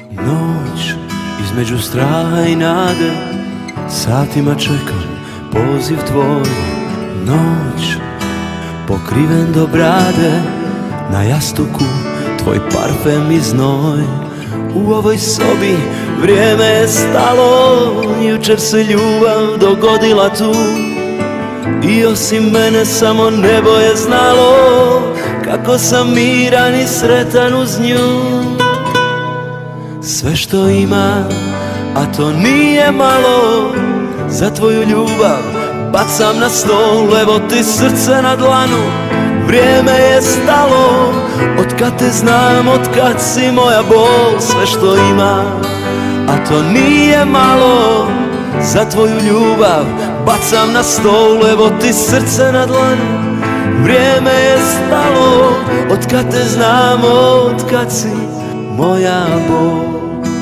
Noć između straha i nade, satima čekam poziv tvoj. Noć pokriven do brade, na jastuku tvoj parfem i znoj. U ovoj sobi vrijeme je stalo, jučer se ljubav dogodila tu. I osim mene samo nebo je znalo kako sam miran i sretan uz nju. Sve što ima, a to nije malo, za tvoju ljubav bacam na stol. Evo ti srce na dlanu, vrijeme je stalo. Otkad te znam, otkad si moja bol. Sve što ima, a to nije malo, za tvoju ljubav bacam na stol. Evo ti srce na dlanu, vrijeme je stalo. Otkad te znam, otkad si moja bol.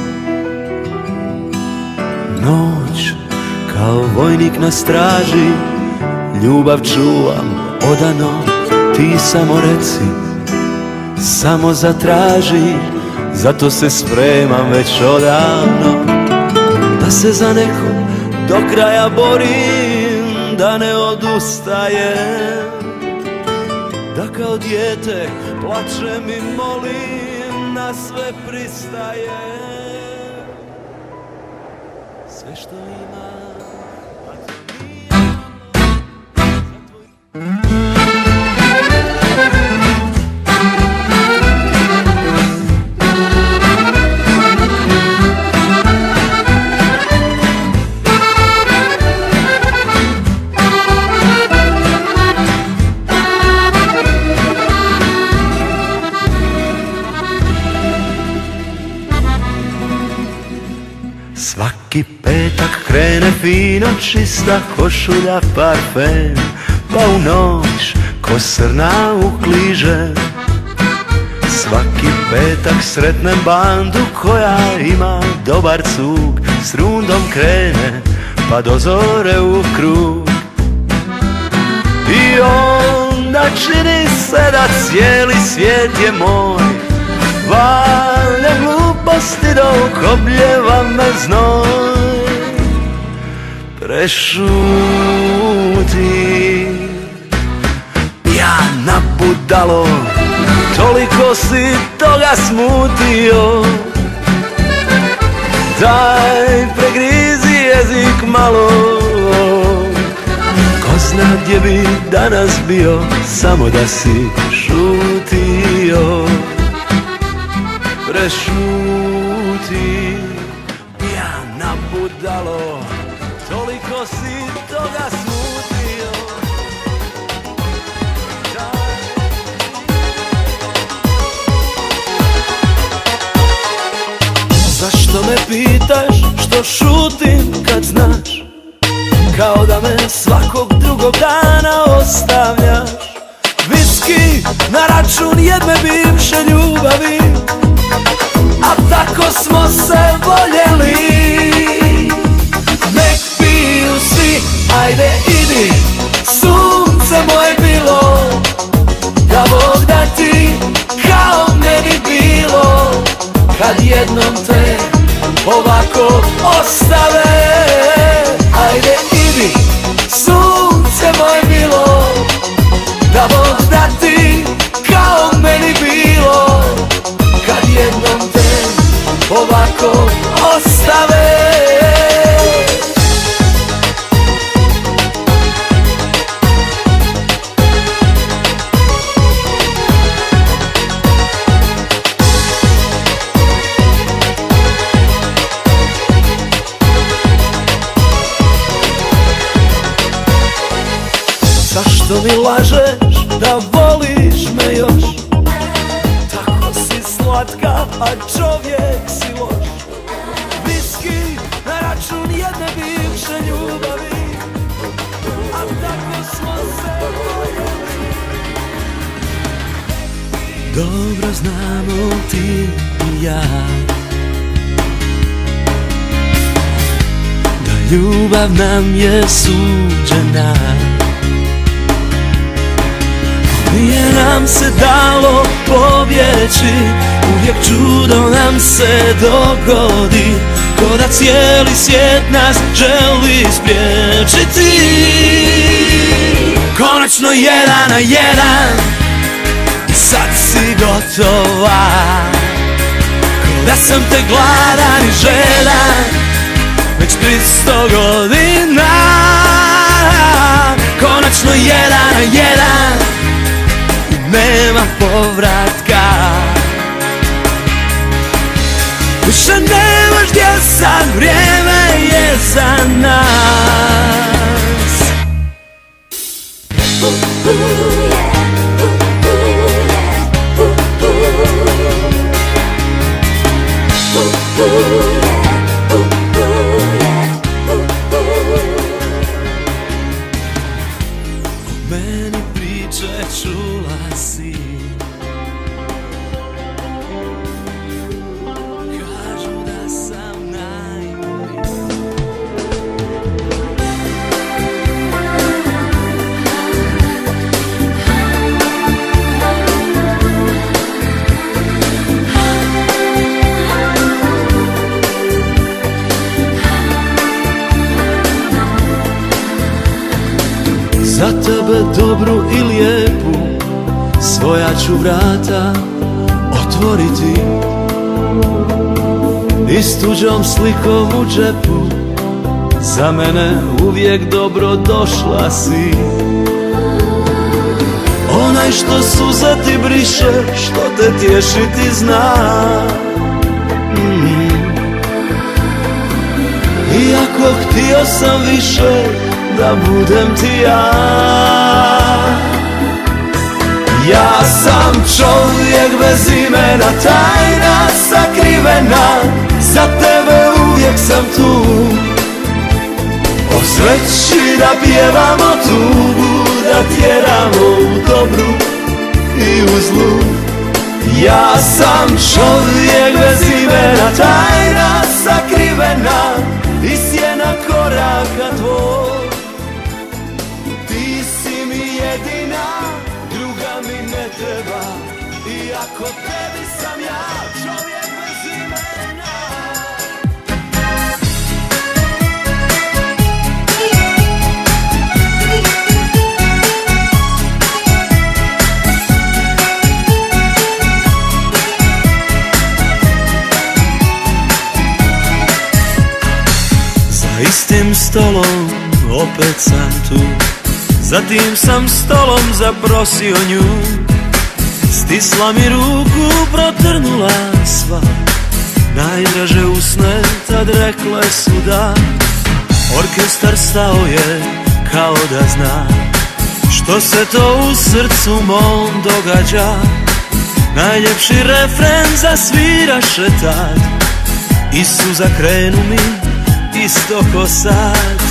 Noć kao vojnik na straži, ljubav čuvam odano. Ti samo reci, samo zatraži, zato se spremam već odavno. Da se za nekog do kraja borim, da ne odustajem, da kao dijete plačem i molim, na sve pristajem. Sve što ima, a to nije svaki petak krene fino čista košulja parfem, pa u noć ko srna ukliže. Svaki petak sretnem bandu koja ima dobar cug, s rundom krene pa do zore u krug. I onda čini se da cijeli svijet je moj, valja gluposti dok obljeva me znoj. Prešuti, pijana budalo, toliko si toga smutio. Daj pregrizi jezik malo, ko zna gdje bi danas bio, samo da si šutio. Prešuti, pijana budalo, toliko si toga smutio. Zašto me pitaš što šutim kad znaš, kao da me svakog drugog dana ostavljaš. Viski na račun jedne bivše ljubavi, a tako smo se voljeli. Nek piju svi, ajde idi, sunce moje bilo, da Bog da ti kao meni bilo. Kad jednom te ovako ostave, ajde idi, sunce moje bilo, da Bog da ti kao meni bilo. Kad jednom te ovako ostave. Zašto mi lažeš da voliš me još? Tako si slatka, a čovjek si loš. Viski na račun jedne bivše ljubavi, a tako smo se voljeli. Dobro znamo ti i ja da ljubav nam je suđena. Nije nam se dalo pobjeći Uvijek čudo nam se dogodi, ko da cijeli svijet nas želi spriječiti. Konačno 1 na 1, i sad si gotova, ko da sam te gladan i žedan već 300 godina. Konačno 1 na 1 i nema povratka. Više nemaš gdje sad, vrijeme je za nas. Meni priče čula si, kažu da sam najbolji. Za tebe dobru i lijepu svoja ću vrata otvoriti, i s tuđom slikom u džepu za mene uvijek dobro došla si. Onaj što suza ti briše, što te tješiti zna. Iako htio sam više da budem ti ja. Ja sam čovjek bez imena, tajna sakrivena, za tebe uvijek sam tu. O sreći da pjevamo tugu, da tjeramo u dobru i u zlu. Ja sam čovjek bez imena, tajna sakrivena, i sjena koraka tvoj. Ti si mi jedina, druga mi ne treba, iako tebi sam ja čovjek bez imena. Za istim stolom opet sam tu, za tim sam stolom zaprosio nju. Stisla mi ruku, protrnula sva najdraže usne, tad rekle su da. Orkestar stao je kao da zna što se to u srcu mom događa. Najljepši refren zasviraše tad, i suza krenu mi isto ko sad.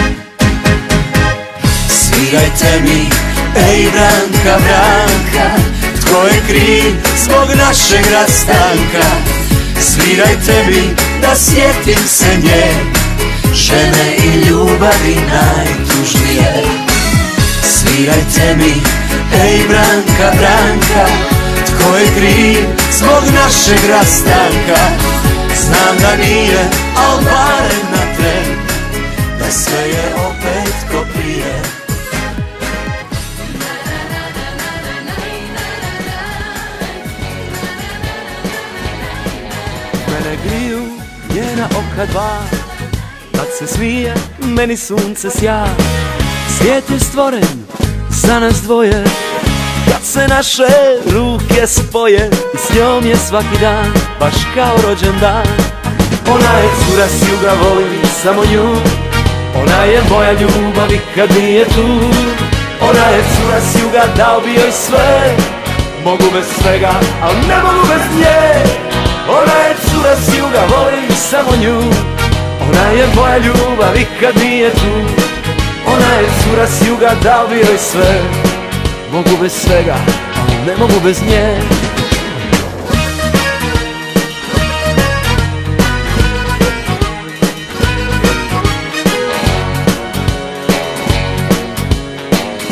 Svirajte mi, ej Branka, Branka, tko je kriv zbog našeg rastanka? Svirajte mi da sjetim se nje, žene i ljubavi najtužnije. Svirajte mi, ej Branka, Branka, tko je kriv zbog našeg rastanka? Znam da nije, al barem na tren, da sve je opet ko prije. Mene griju njena oka dva, kad se smije meni sunce sja. Svijet je stvoren za nas dvoje, kad se naše ruke spoje, i s njom je svaki dan baš kao rođendan. Ona je cura s juga, volim samo nju, ona je moja ljubav i kad nije tu. Ona je cura s juga, dao bi joj sve, mogu bez svega, al ne mogu bez nje. Ona je cura s juga, volim samo nju, ona je moja ljubav i kad nije tu. Ona je cura s juga, dao bi joj sve, mogu bez svega, al ne mogu bez nje.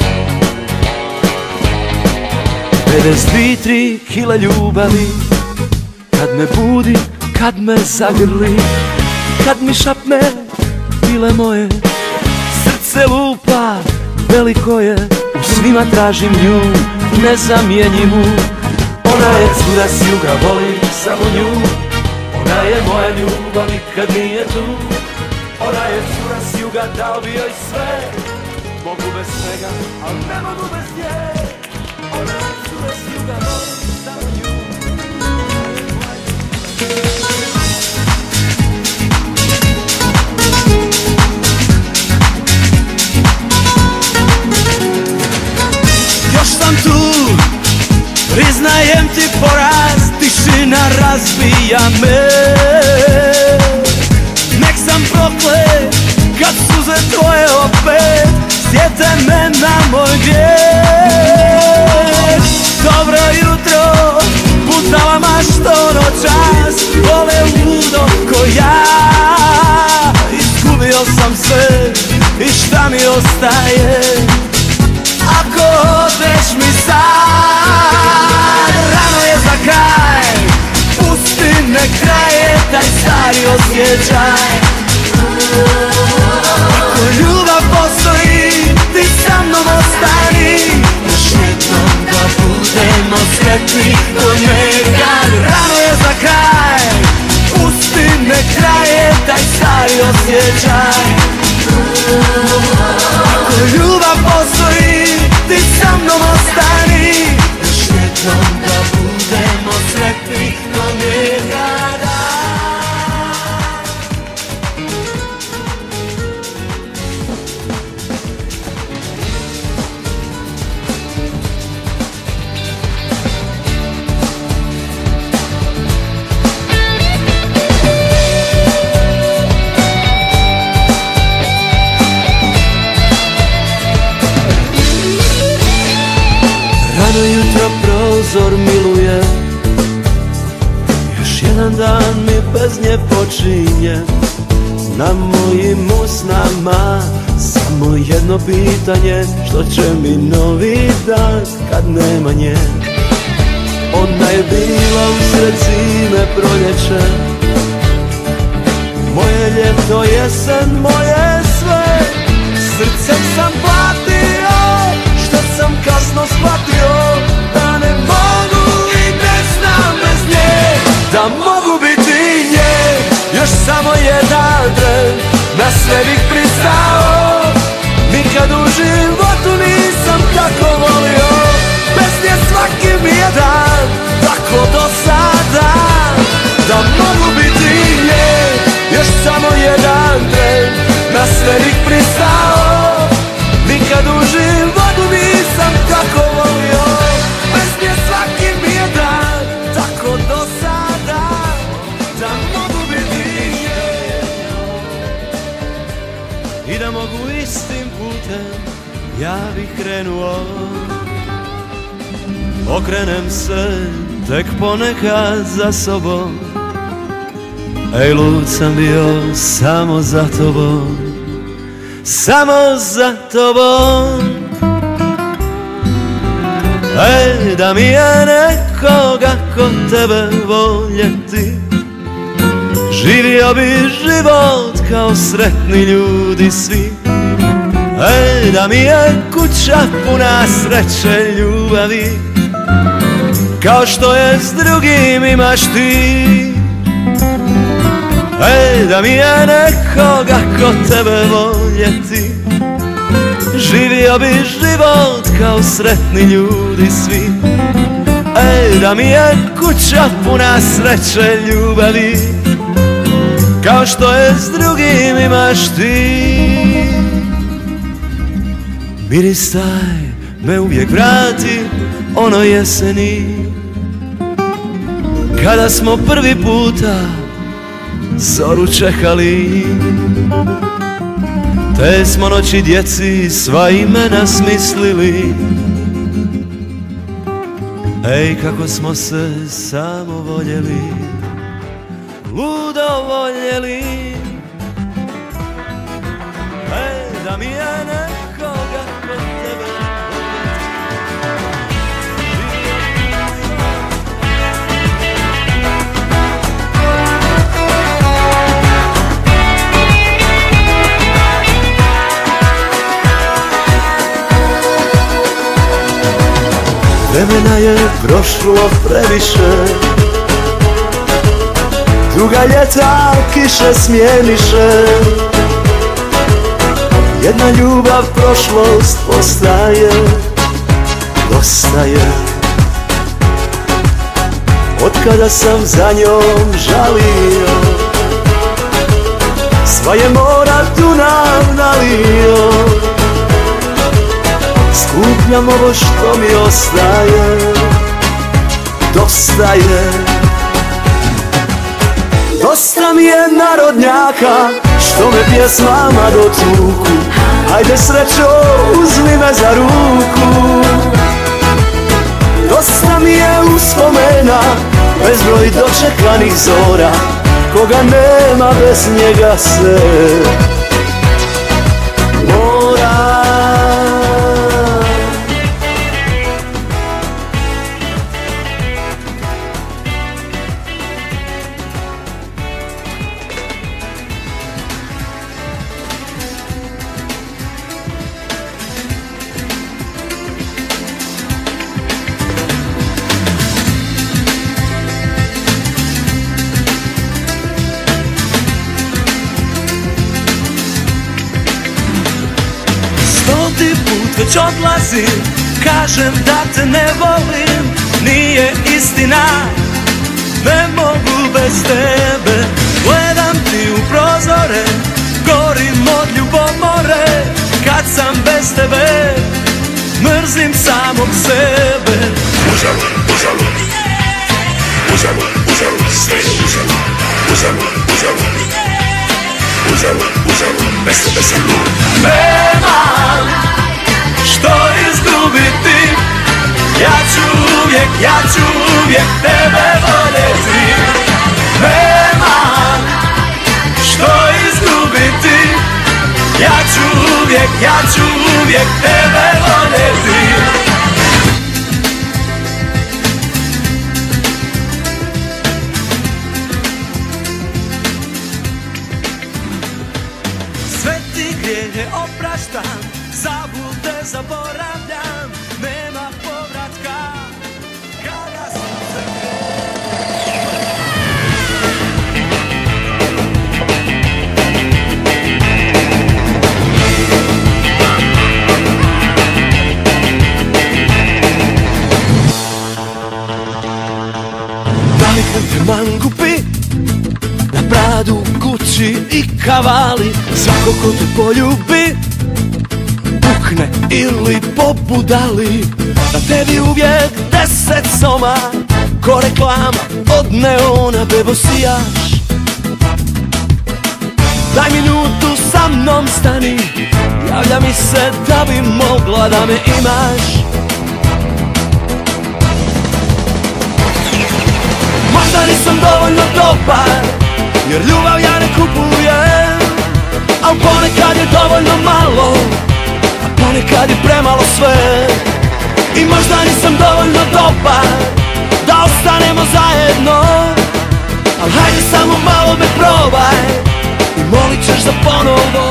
Bez 2-3 kile ljubavi, me budi, kad me zagrli, kad mi šapne bile moje. Srce lupa, veliko je, u svima tražim nju, nezamjenjivu. Ona je cura s juga, volim samo nju. Ona je moja ljubav, nikad nije tu. Ona je cura s juga, dao bi joj sve. Mogu bez svega, al ne mogu bez nje. Ona je cura s juga, volim samo nju. Još sam tu, priznajem ti poraz, tišina razbija me. Nek sam proklet, kad suze tvoje opet sjete me na moj grijeh. Dobro jutro, putala mašto noćas, vole ludo ko ja. Izgubio sam sve i šta mi ostaje ako odeš mi sad? Rano je za kraj, pusti nek traje taj stari osjećaj. Ako ljubav postoji, ti sa mnom ostani. Još jednom da budemo sretni ko nekad. Rano je za kraj, pusti nek traje taj stari osjećaj. Ako ljubav postoji, ti sa mnom ostani. Još jednom da budemo sretni ko nekada. Rano jutro prozor miluje, još jedan dan mi bez nje počinje. Na mojim usnama samo jedno pitanje, što će mi novi dan kad nema nje. Ona je bila usred zime, proljeće, moje ljeto, jesen, moje sve. Srcem sam platio što sam kasno shvatio da ne mogu i ne znam bez nje. Da mogu biti nje, još samo jedan tren, na sve bih pristao. Nikad u životu nisam tako volio, bez nje svaki mi je dan tako do sada. Da mogu biti nje, još samo jedan tren, na sve bih pristao. Nikad u životu nisam tako volio, bez nje svaki mi je dan tako do sada. Da mogu biti nje i da mogu istim putem, ja bih krenuo. Okrenem se tek ponekad za sobom. Ej, lud sam bio samo za tobom, samo za tobom. Ej, da mi je nekoga ko tebe voljeti, živio bi život kao sretni ljudi svi. Ej, da mi je kuća puna sreće, ljubavi, kao što je s drugim imaš ti. Ej, da mi je nekoga ko tebe voljeti, živio bi život kao sretni ljudi svi. Ej, da mi je kuća puna sreće, ljubavi, kao što je s drugim imaš ti. Miris taj me uvijek vrati ono jeseni, kada smo prvi puta zoru čekali. Te smo noći djeci sva imena smislili. Ej, kako smo se samo voljeli, ludo voljeli. Ej, da mi je nekoga kod tebe. Vremena je prošlo previše, druga ljeta kiše smijeniše. Jedna ljubav prošlost postaje, dosta je. Otkada sam za njom žalio, sva je mora Dunav nalio. Skupljam ovo što mi ostaje, dosta je. Dosta mi je narodnjaka što me pjesmama dotuku. Hajde srećo, uzmi me za ruku. Dosta mi je uspomena, bezbroj dočekanih zora. Koga nema, bez njega se mora. Već odlazim, kažem da te ne volim. Nije istina, ne mogu bez tebe. Gledam ti u prozore, gorim od ljubomore. Kad sam bez tebe, mrzim samog sebe. Uzalud, uzalud, uzalud, uzalud, sve je uzalud. Uzalud, uzalud, uzalud, uzalud, bez tebe sam lud. Nemam što izgubiti, ja ću uvijek tebe voljeti. Nemam što izgubiti, ja ću uvijek tebe voljeti. Sve ti grijehe opraštam, zablude zaboravljam, nema povratka kada sam se naviknem te mangupi, na Pradu, Gucci i Kavali. Svako ko te poljubi pukne ili pobudali. Na tebi uvijek 10 soma, ko reklama od neona. Bebo sijaš, daj minutu sa mnom stani. Javlja mi se da bi mogla da me imaš. Možda nisam dovoljno dobar, jer ljubav ja ne kupujem. Al ponekad je dovoljno malo, ponekad je premalo sve. I možda nisam dovoljno dobar da ostanemo zajedno, al hajde samo malo me probaj i molit ćeš za ponovo.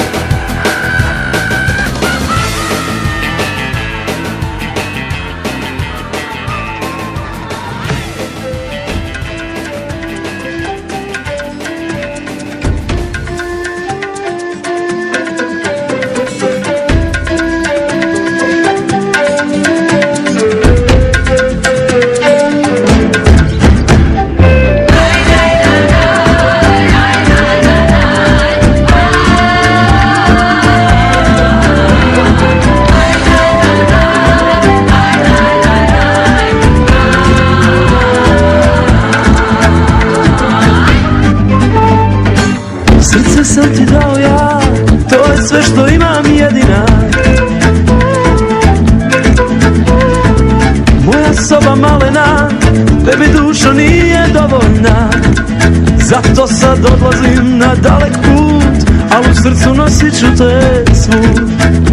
Srce sam ti dao ja, to je sve što imam jedina. Moja soba malena, tebi dušo nije dovoljna. Zato sad odlazim na dalek put, al u srcu nosit ću te svud.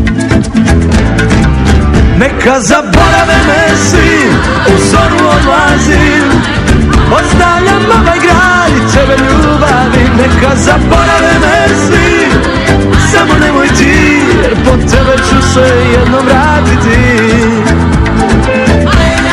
Neka zaborave me svi, u zoru odlazim. Ostavljam ovaj grad i tebe ljubavim. Neka zaborave me svi, samo nemoj ti, jer po tebe ću se jednom vratiti.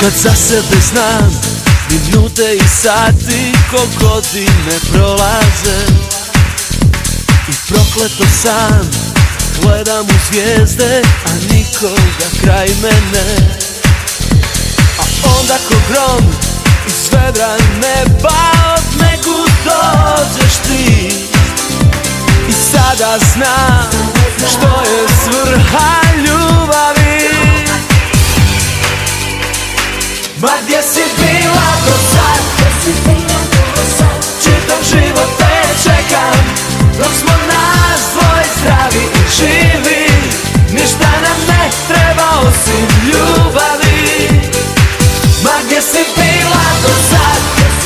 Kad za sebe znam, minute i sati ko godine prolaze. I prokleto sam gledam u zvijezde, a nikoga kraj mene. A onda ko grom iz vedra neba od nekud dođeš ti. I sada znam što je svrha ljubavi. Ma gdje si bila do sad? Čitav život te čekam, dok smo nas dvoje zdravi i živi. Ništa nam ne treba osim ljubavi. Ma gdje si bila do sad?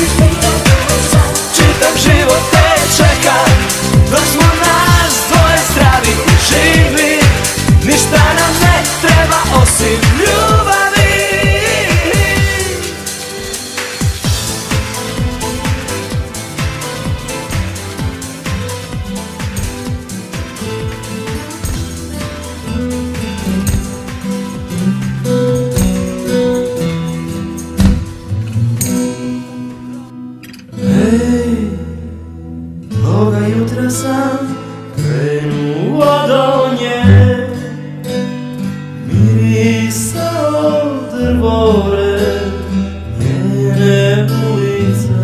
Čitav život te čekam, dok smo nas dvoje zdravi i živi. Ništa nam ne treba osim ljubavi. Toga jutra sam krenuo do nje, mirisao drvore njene ulice.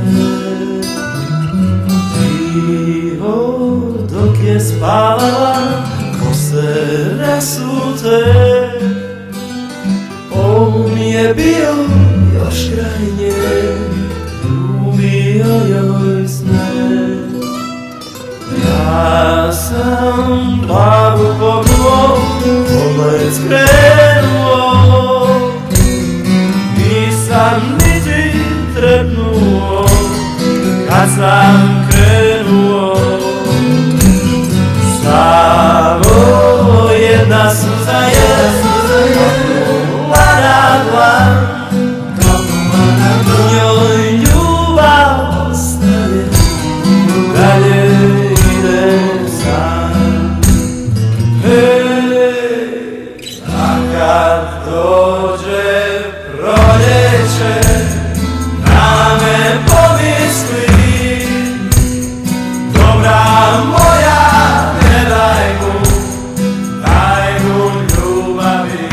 Tiho dok je spavala, kose rasute, on je bio još kraj nje, ljubio joj sne. Ja sam glavu pognuo, pogled skrenuo, nisam niti trepnuo kad sam krenuo. Samo jedna suza je kapnula na dlan, u njoj ljubav ostaje, dalje ide sam. A kad dođe proljeće, na me pomisli, dobra moja, ne daj mu tajnu ljubavi.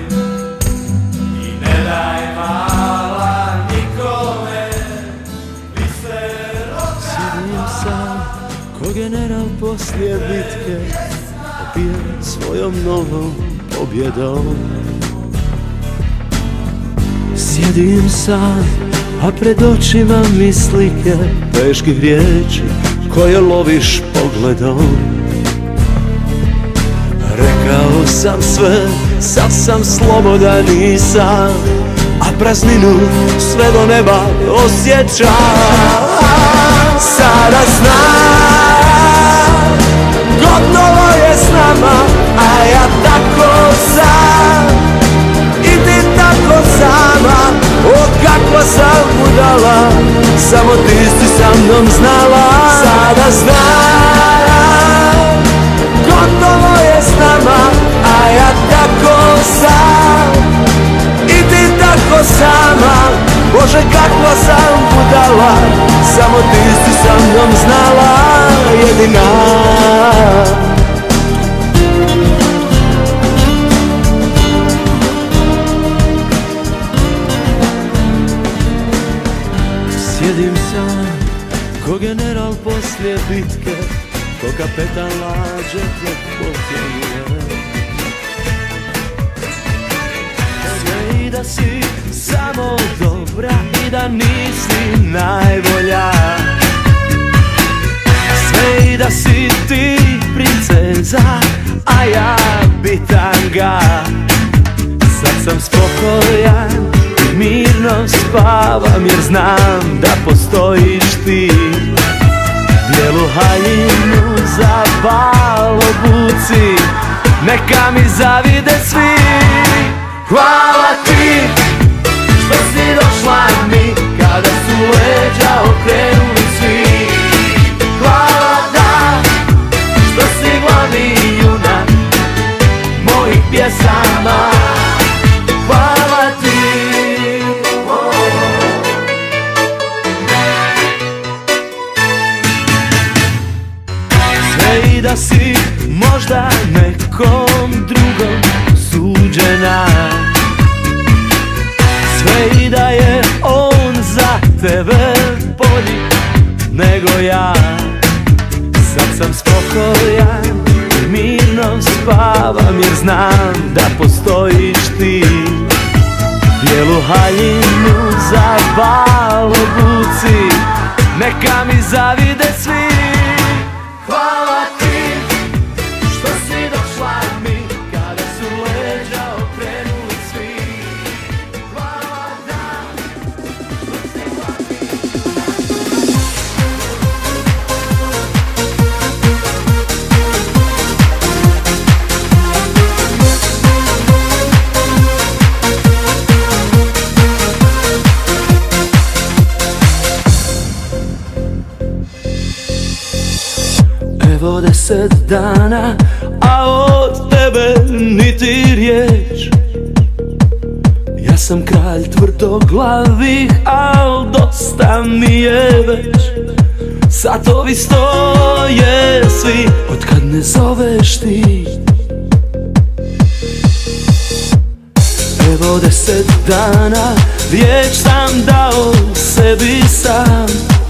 I ne daj mala nikome, vi se roka. Sjedim sam ko general poslije bitke, opijen svojom novom pobjedom. Sjedim sam, a pred očima mi slike teških riječi koje loviš pogledom. Rekao sam sve, sad sam slobodan i sam, a prazninu sve do neba osjećam. Sada znam, gotovo je s nama, a ja tako sam i ti tako sama. O kakva sam budala, samo ti si sa mnom znala. Sada znam, gotovo je s nama, a ja tako sam i ti tako sama. Bože kakva sam budala, samo ti si sa mnom znala, jedina. Sjedim sam ko general poslije bitke, ko kapetan lađe pred potjene. Sve i da si samo dobra i da nisi najbolja, sve i da si ti princeza, a ja bitanga. Sad sam spokojan, mirno spavam jer znam da postojiš ti. Bijelu haljinu za bal obuci, neka mi zavide svi. Hvala ti što si došla mi kada su leđa okrenuli svi. Hvala da što si glavni junak mojih pjesama. Hvala ti. da si možda nekom drugom suđena. Sve i da je on za tebe bolji nego ja. Sad sam spokojan, mirno spavam jer znam da postojiš ti. Bijelu haljinu za bal obuci, neka mi zavide svi. Hvala ti što si došla mi kada su leđa okrenuli svi. Hvala da stigla Evo 10 dana, a od tebe niti riječ. Ja sam kralj tvrdoglavih, al dosta mi je već. Satovi stoje svi, otkad ne zoveš ti. Evo 10 dana, riječ sam dao sebi sam.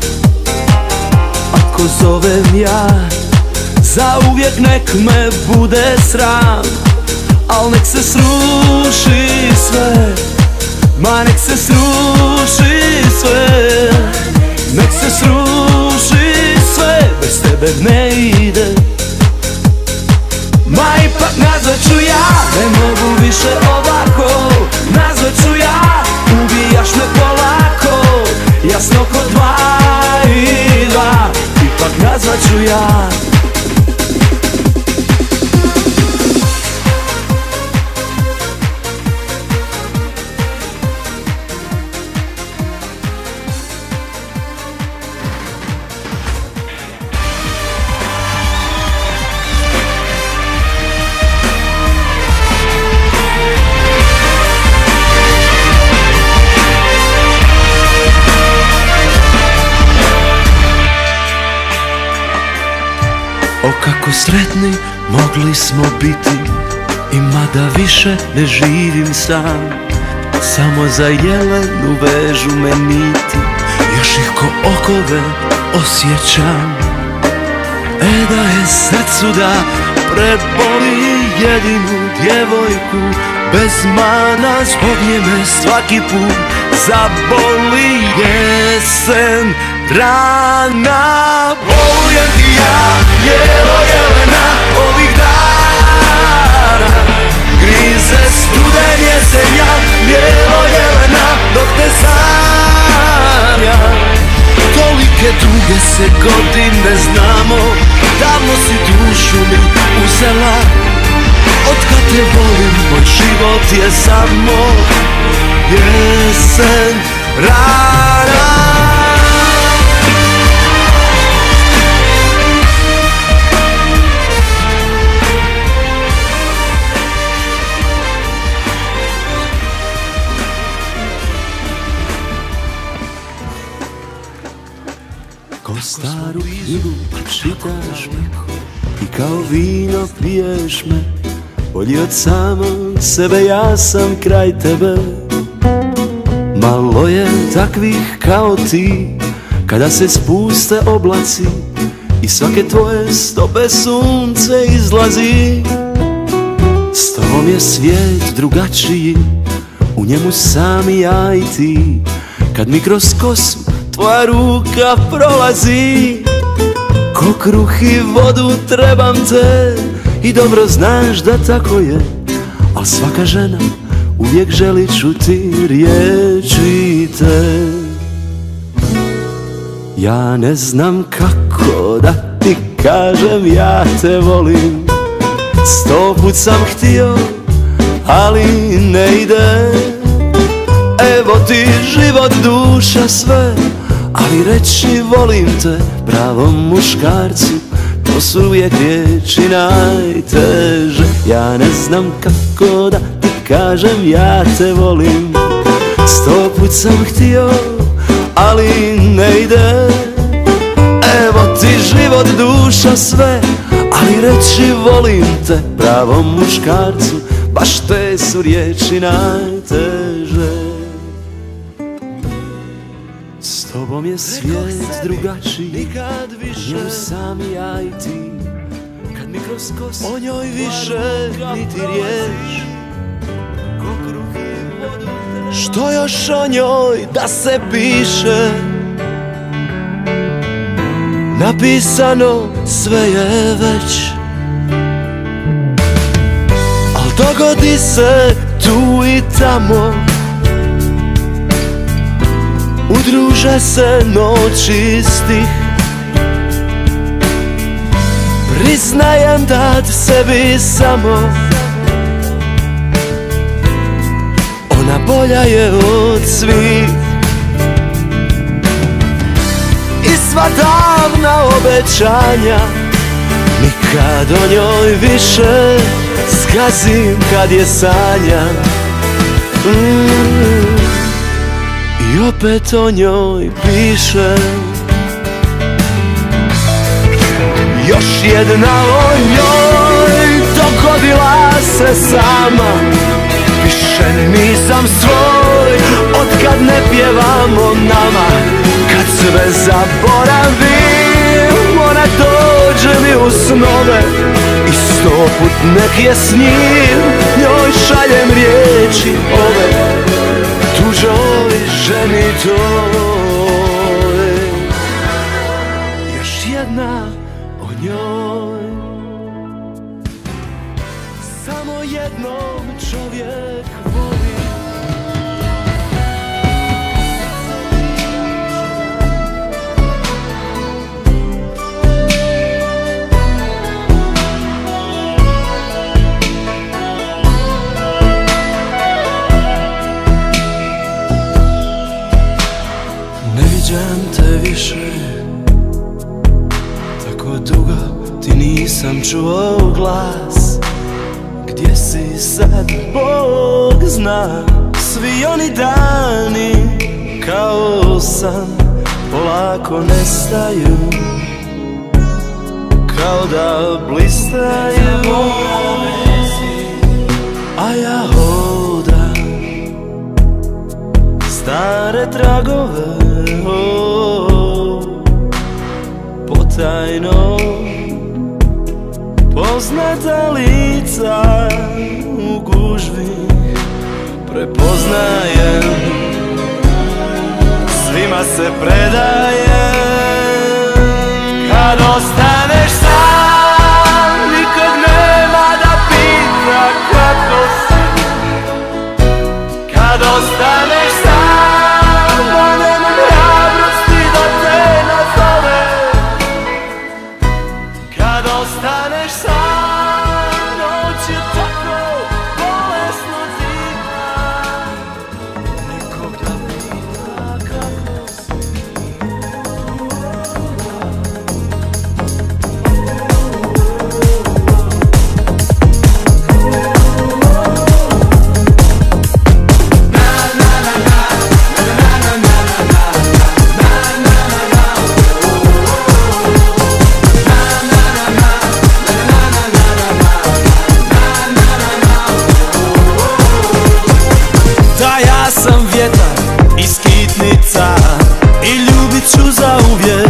Ako zovem ja, zauvijek nek me bude sram. Al nek se sruši sve, ma nek se sruši sve. Nek se sruši sve, bez tebe ne ide. Ma ipak nazvat ću ja, ne mogu više ovako. Nazvat ću ja, ubijaš me polako. Jasno ko 2 i 2, ipak nazvat ću ja. O kako sretni mogli smo biti, i mada više ne živim sam. Samo za jelenu vežu me niti, još ih ko okove osjećam. Da je srcu da preboli jedinu djevojku bez mana, zbog nje me svaki put zaboli jesen rana. Volujem ti ja, jelo jelena, ovih dana grize studen jesenjak. Jelo jelena, dok te sanjam. Tolike duge se godine znamo, davno si dušu mi uzela. Otkad te volim, moj život je samo jesen rana. Ko staru knjigu čitaš me i kao vino piješ me. Bolji od samog sebe, ja sam kraj tebe. Malo je takvih kao ti, kada se spuste oblaci i svake tvoje stope sunce izlazi. S tobom je svijet drugačiji, u njemu sami ja i ti. Kad mi kroz kosu tvoja ruka prolazi, ko kruh i vodu trebam te. I dobro znaš da tako je, al svaka žena uvijek želi čuti riječi te. Ja ne znam kako da ti kažem ja te volim. 100 put sam htio, ali ne ide. Evo ti život, duša, sve, ali reći volim te pravom muškarcu, to su uvijek riječi najteže. Ja ne znam kako da ti kažem ja te volim. 100 put sam htio, ali ne ide. Evo ti život, duša, sve, ali reći volim te pravom muškarcu, baš te su riječi najteže. S tobom je svijet drugačiji, njemu sami ja i ti. Kad mi kroz kosu o njoj više niti riječ. Što još o njoj da se piše? Napisano sve je već, al dogodi se tu i tamo, udruže se noći i stih. Priznajem dat sebi samo, ona bolja je od svih. I sva davna obećanja, nikad o njoj više skazim kad je sanjam. I opet o njoj pišem. Još jedna o njoj dogodila se sama. Više nisam svoj otkad ne pjevam o nama. Kad sve zaboravim, ona dođe mi u snove i 100 put nek je s njim, njoj šaljem riječi ove tužoj ženi toj. Još jedna o njoj, samo jednom čovjek voli. Ne viđam te više, tako dugo ti nisam čuo glas. Gdje si sad, Bog zna. Svi oni dani kao san polako nestaju, kao da blistaju, a ja hodam stare tragove potajno. Poznata lica u gužvi prepoznajem, svima se predajem. Kad ostaneš sam, nikog nema da pita kako si. Kad ostaneš sam, da nemam hrabrosti da te nazove. Kad ostaneš sam, noć je tako bolesno tiha. Nikog da pita kako si. Sam vjetar iz kitnica i ljubit ću zauvijek.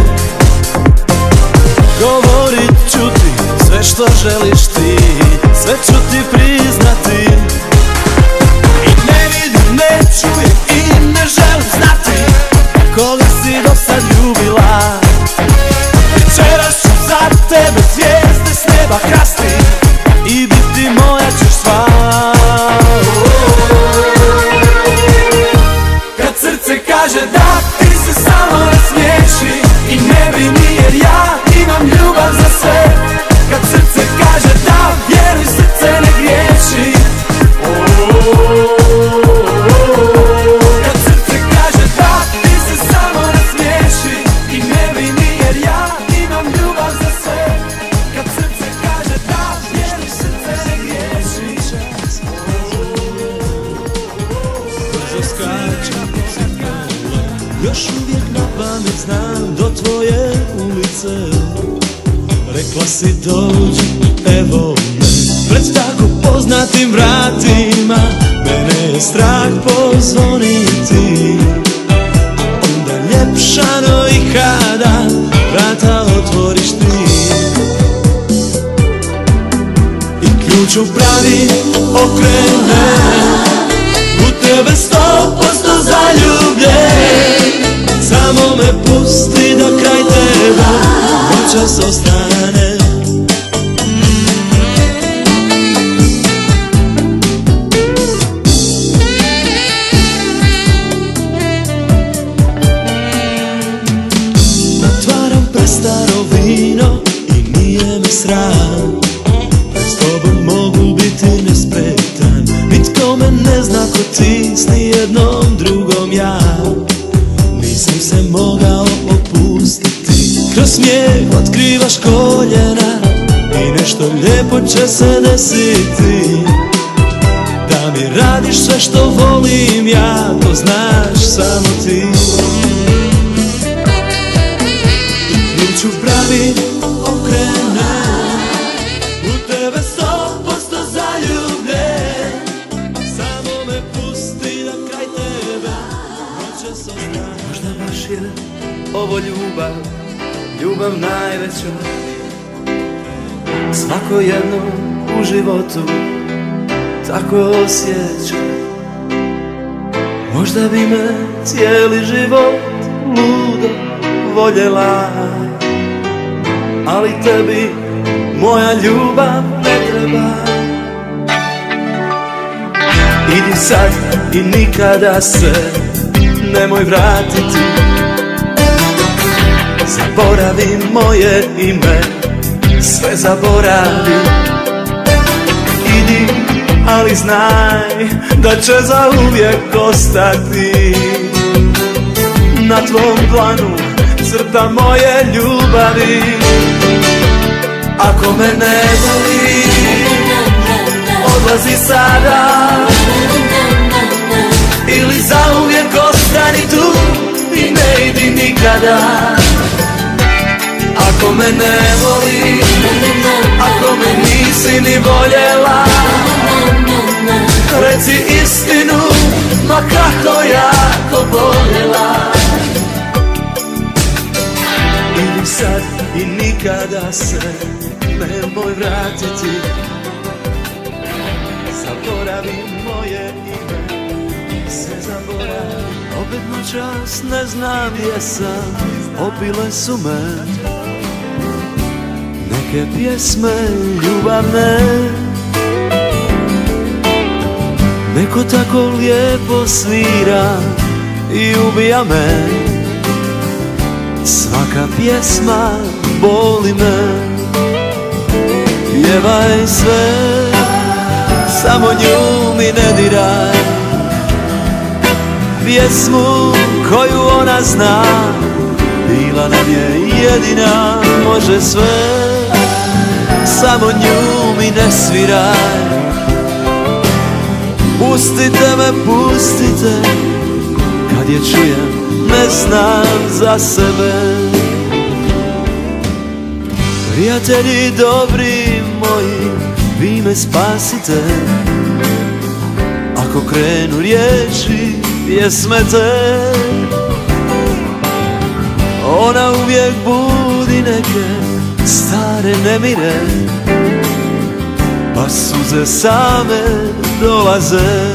Govorit ću ti sve što želiš ti, sve ću ti priznati. I ne vidim, ne čujem i ne želim znati koga si do sad ljubila. Večeras ću za tebe zvijezde s neba krasti i biti moja ćeš sva. Kaže da, ti se samo nasmiješi i ne brini jer ja imam ljubav za sve. Kad srce kaže da, vjeruj srce ne griješi. Kad srce kaže da, ti se samo nasmiješi i ne brini jer ja imam ljubav za sve. Kad srce kaže da, vjeruj srce ne griješi. Brzo skačem još uvijek na pamet znam do tvoje ulice. Rekla si dođi, evo me, pred tako poznatim vratima. Mene je strah pozvoniti, onda ljepšano i kada vrata otvoriš ti. I ključ u pravi okrene, u tebe 100% zaljubljen. Samo me pusti da kraj tebe noćas ostane. Otvaram prestaro vino i nije me sram, pred tobom mogu biti nespretan. Nitko me ne zna ko ti, s nijednom drugom ja nisam se mogao opustiti. Kroz smijeh otkrivaš koljena i nešto lijepo će se desiti. Da mi radiš sve što volim ja, to znaš samo ti. I ključ u pravi okrene, u tebe 100% zaljubljen. Samo me pusti da kraj tebe noćas ostane. Možda baš je ovo ljubav, ljubav najveća. Svako jedno u životu tako osjeća. Možda bi me cijeli život ludo voljela, ali tebi moja ljubav ne treba. Idi sad i nikada se nemoj vratiti. Zaboravi moje ime, sve zaboravi. Idi, ali znaj da će zauvijek ostati na tvom planu crta moje ljubavi. Ako me ne voli, odlazi sada, ili zauvijek ostani tu i ne idi nikada. Ako me ne voli, ako me nisi ni voljela, reci istinu, ma kako jako boljela. Idi sad i nikada se nemoj vratiti. Zaboravi moje ime, sve zaboravi. Opet noćas ne znam gdje sam, opile su me neke pjesme ljubavne. Neko tako lijepo svira i ubija me. Svaka pjesma boli me. Pjevaj sve, samo nju mi ne diraj. Pjesmu koju ona zna, bila nam je jedina, može sve. Samo nju mi ne sviraj. Pustite me, pustite, kad je čujem ne znam za sebe. Prijatelji dobri moji, vi me spasite. Ako krenu riječi pjesme te, ona uvijek budi neke stare nemire, pa suze same dolaze.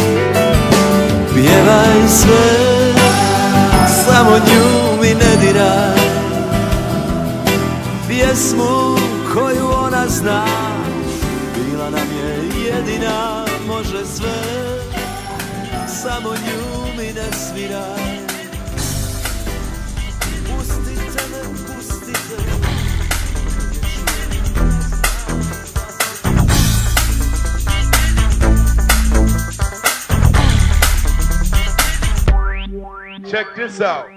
Pjevaj sve, samo nju mi ne diraj. Pjesmu koju ona zna, bila nam je jedina, može sve. Samo nju mi ne sviraj. Pustite me, pustite me. Check this out.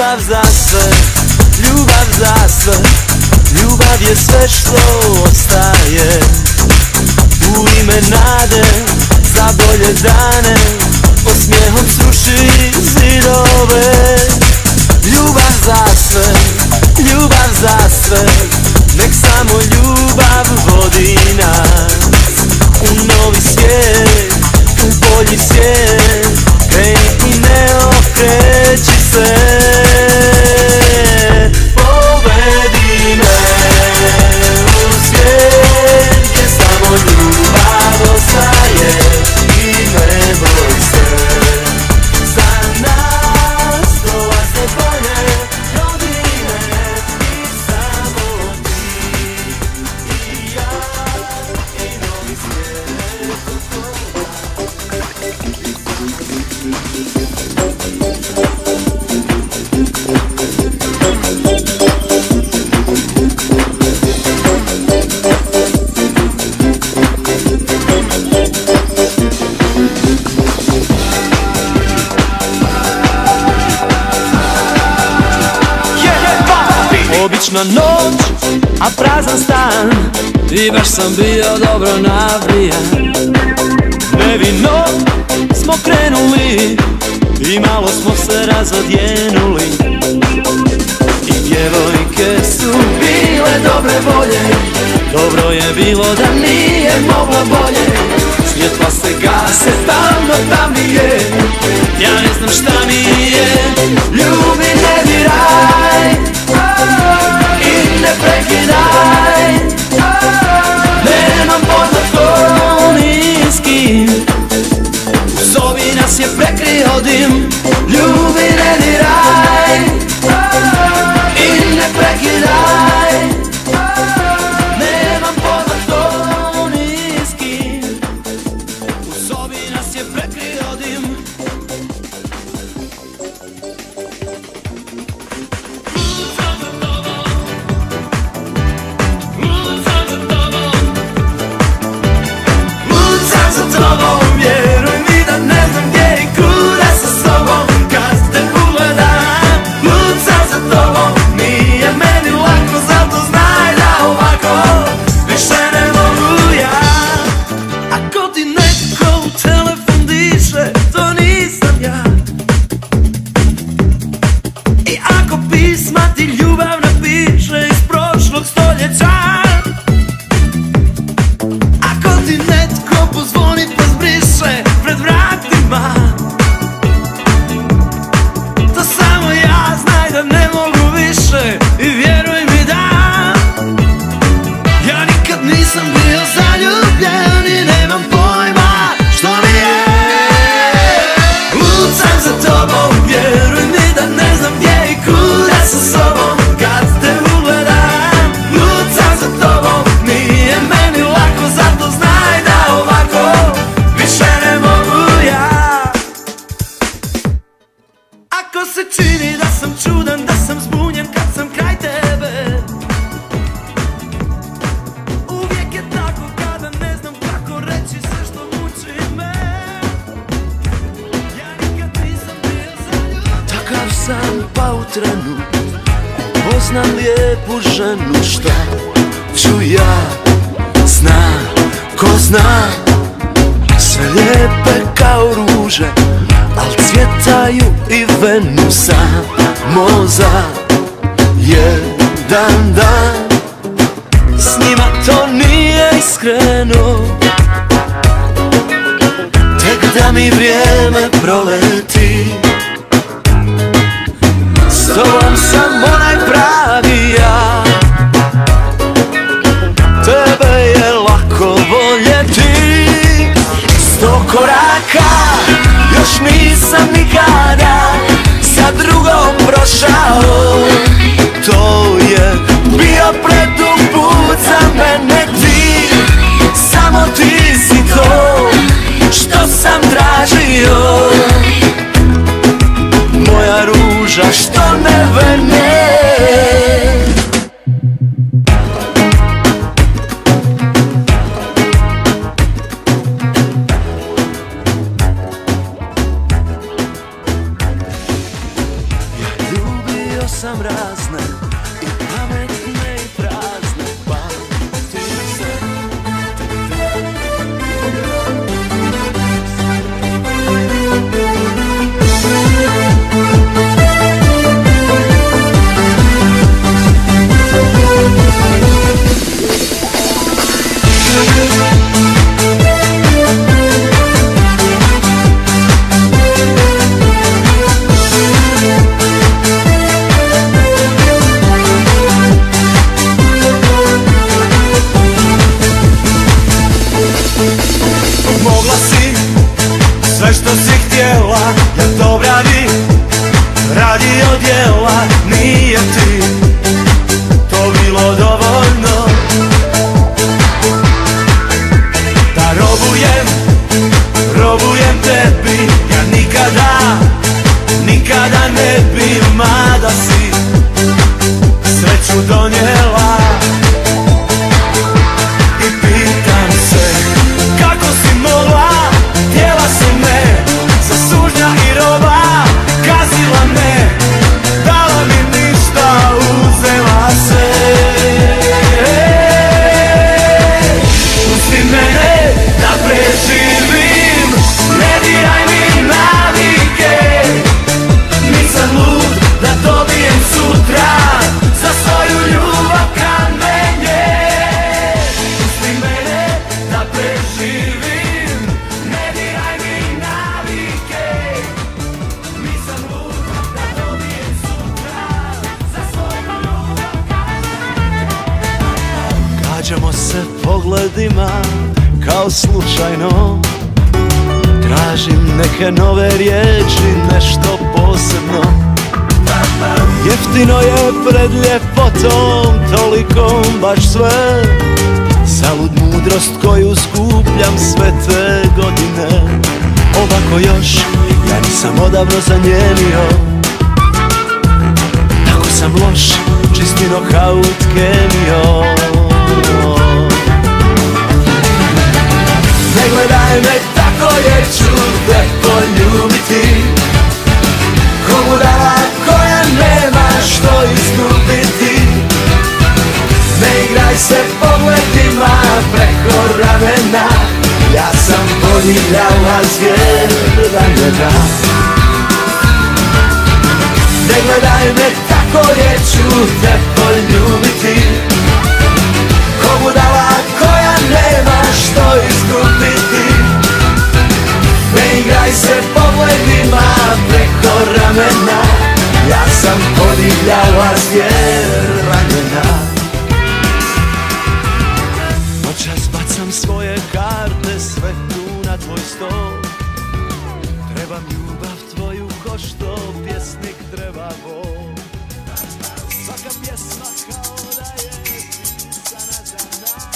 ljubav za sve, ljubav za sve. Ljubav je sve što ostaje, u ime nade za bolje dane, osmijehom sruši zidove. Ljubav za sve, ljubav za sve, nek samo ljubav vodi nas u novi svijet, u bolji svijet. Kreni i ne okreći se, povedi me u svijet gdje samo ljubav ostaje. I ne boj se, za nas dolaze bolje godine. I samo ti i ja i novi svijet. Obična noć, a prazan stan, i baš sam bio dobro nabrijan. Nevino smo krenuli i malo smo se razodjenuli. I djevojke su bile dobre volje, dobro je bilo da nije moglo bolje. Svjetla se gase, tamnije, ja ne znam šta mi je. Ljubi, ne diraj i ne prekidaj, nemam pojma ko ni s kim. U sobi nas je prekrio dim. Ljubi, ne diraj i ne prekidaj, nemam pojma ko ni s kim. U sobi nas je prekrio dim. Vjeruj mi da ne znam gdje i kuda sa sobom kad te ugledam. Lud sam za tobom, nije meni lako, zato znaj da ovako više ne mogu ja. Ako ti neko u telefon diše, to nisam ja. I ako pisma ti ljubav napiše iz prošlog stoljeća. Ako ti netko pozvoni pa zbriše pred vratima, to samo ja znaj da ne mogu više. I vjeruj mi da ja nikad nisam bio zaljubljen i nemam pojma što mi je. Lud sam za tobom, vjeruj mi da ne znam gdje i kuda sa sobom kad te ugledam. Lud sam za tobom, nije meni lako, zato znaj da ovako više ne mogu ja. Ako se čini da sam čudan, da sam zbunjen kad sam kraj tebe, uvijek je tako kada ne znam kako reći sve što muči me. Ja nikad nisam bio zaljubljen. Takav sam pa u trenu, poznam lijepu ženu, šta ću ja, zna, ko zna. Sve lijepe kao ruže, al cvjetaju i venu samo za jedan dan. S njima to nije iskreno, tek da mi vrijeme proleti. S tobom sam onaj pravi ja, tebe je lako voljeti. 100 koraka još nisam nikada sa drugom prošao. To je bio predug put za mene, ti, samo ti si to što sam tražio. Moja ruža što ne vene. sam razne, i pametne i prazne, pamtim se. Mogla si sve što si htjela, ja to radi, radio djela, nije ti to bilo dovoljno. Da robujem tebi, ja nikada ne bi, mada si sreću donijela. I pitam se, kako si mogla, htjela si me za sužnja i roba, gazila me, dala mi ništa, uzela se. Pusti mene da preživim, ne diraj mi navike, nisam lud da dobijem sutra za svoju ljubav kamenje. Pusti mene da preživim, ne diraj mi navike, nisam lud da dobijem sutra za svoju ljubav kamenje. Gađamo se pogledima kao slučajno, tražim neke nove riječi, nešto posebno. Jeftino je pred ljepotom, tolikom baš sve, zalud mudrost koju skupljam sve te godine. Ovako još, ja nisam odavno zanjenio, tako sam loš, čisti nokaut kemio. Ne gledaj me tako jer ću te poljubiti, komu dala koja nema što izgubiti. Ne igraj se pogledima preko ramena, ja sam podivljala zvijer ranjena. Ne gledaj me tako jer ću te poljubiti, komu dala koja nema što izgubiti. Ne igraj se pogledima preko ramena, ja sam podivljala zvijer ranjena. Noćas bacam svoje karte, sve tu na tvoj stol. Trebam ljubav tvoju ko što pjesnik treba bol. Svaka pjesma kao da je pisana za nas.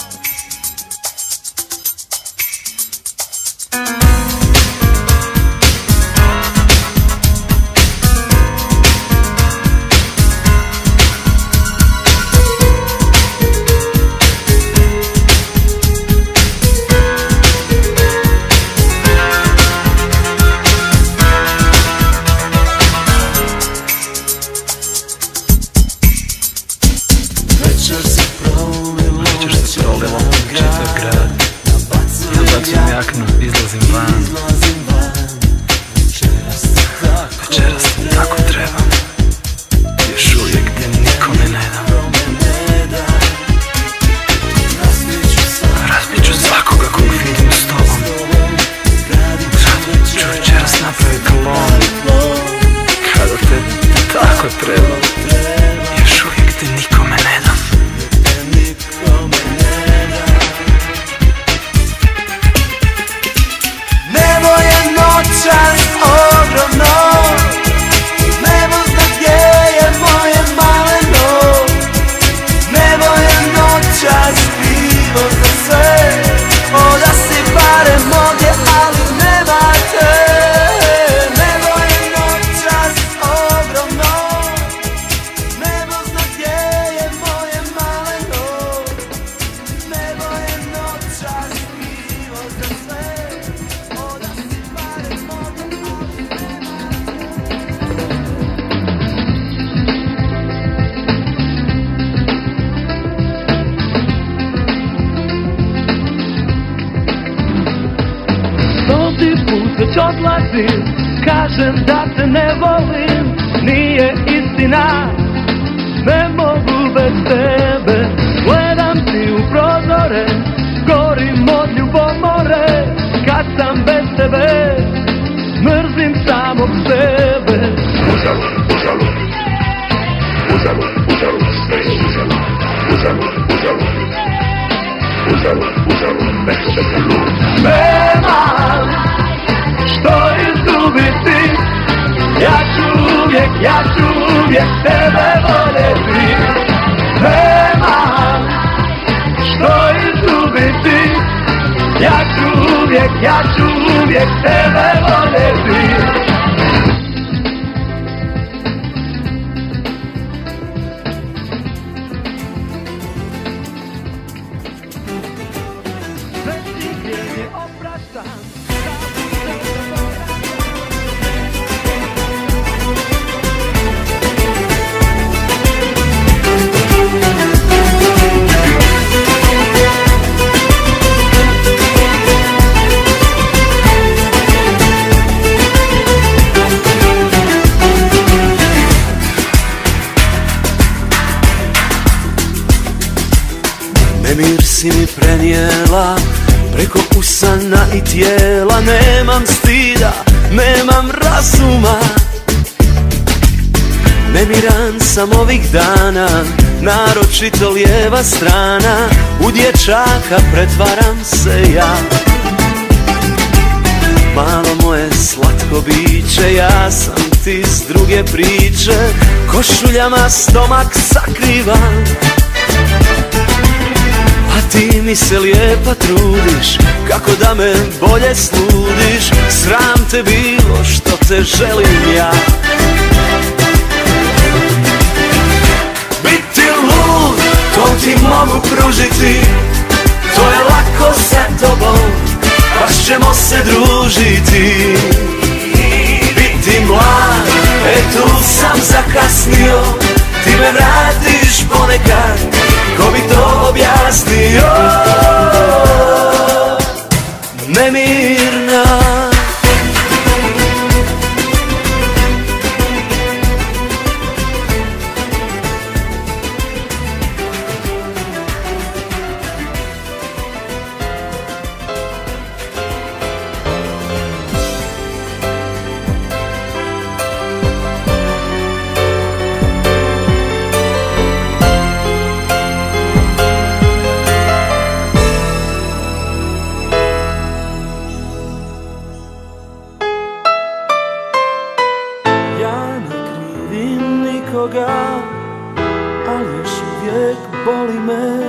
mrzim, kažem da te ne volim, nije istina, ne mogu bez tebe. Gledam ti u prozore, gorim od ljubomore, kad sam bez tebe, mrzim samog sebe. Uzalud, uzalud, uzalud, uzalud, sve je uzalud, uzalud, uzalud, uzalud, uzalud, bez tebe lud. Nemam što izgubiti, ja ću uvijek tebe voljeti. Nemam što izgubiti, ja ću uvijek tebe voljeti. Nemir si mi prenijela preko usana i tijela. Nemam stida, nemam razuma, nemiran sam ovih dana, naročito lijeva strana. U dječaka pretvaram se ja, malo moje slatko biće, ja sam ti s druge priče. Košuljama stomak sakrivam, a ti mi se lijepa trudiš, kako da me bolje sludiš. Sram te bilo što te želim ja. Biti lud, to ti mogu pružiti, to je lako sa tobom, baš ćemo se družiti. Biti mlad, tu sam zakasnio, ti me vratiš ponekad, ko bi to objasnio? Nemirna, ali još uvijek boli me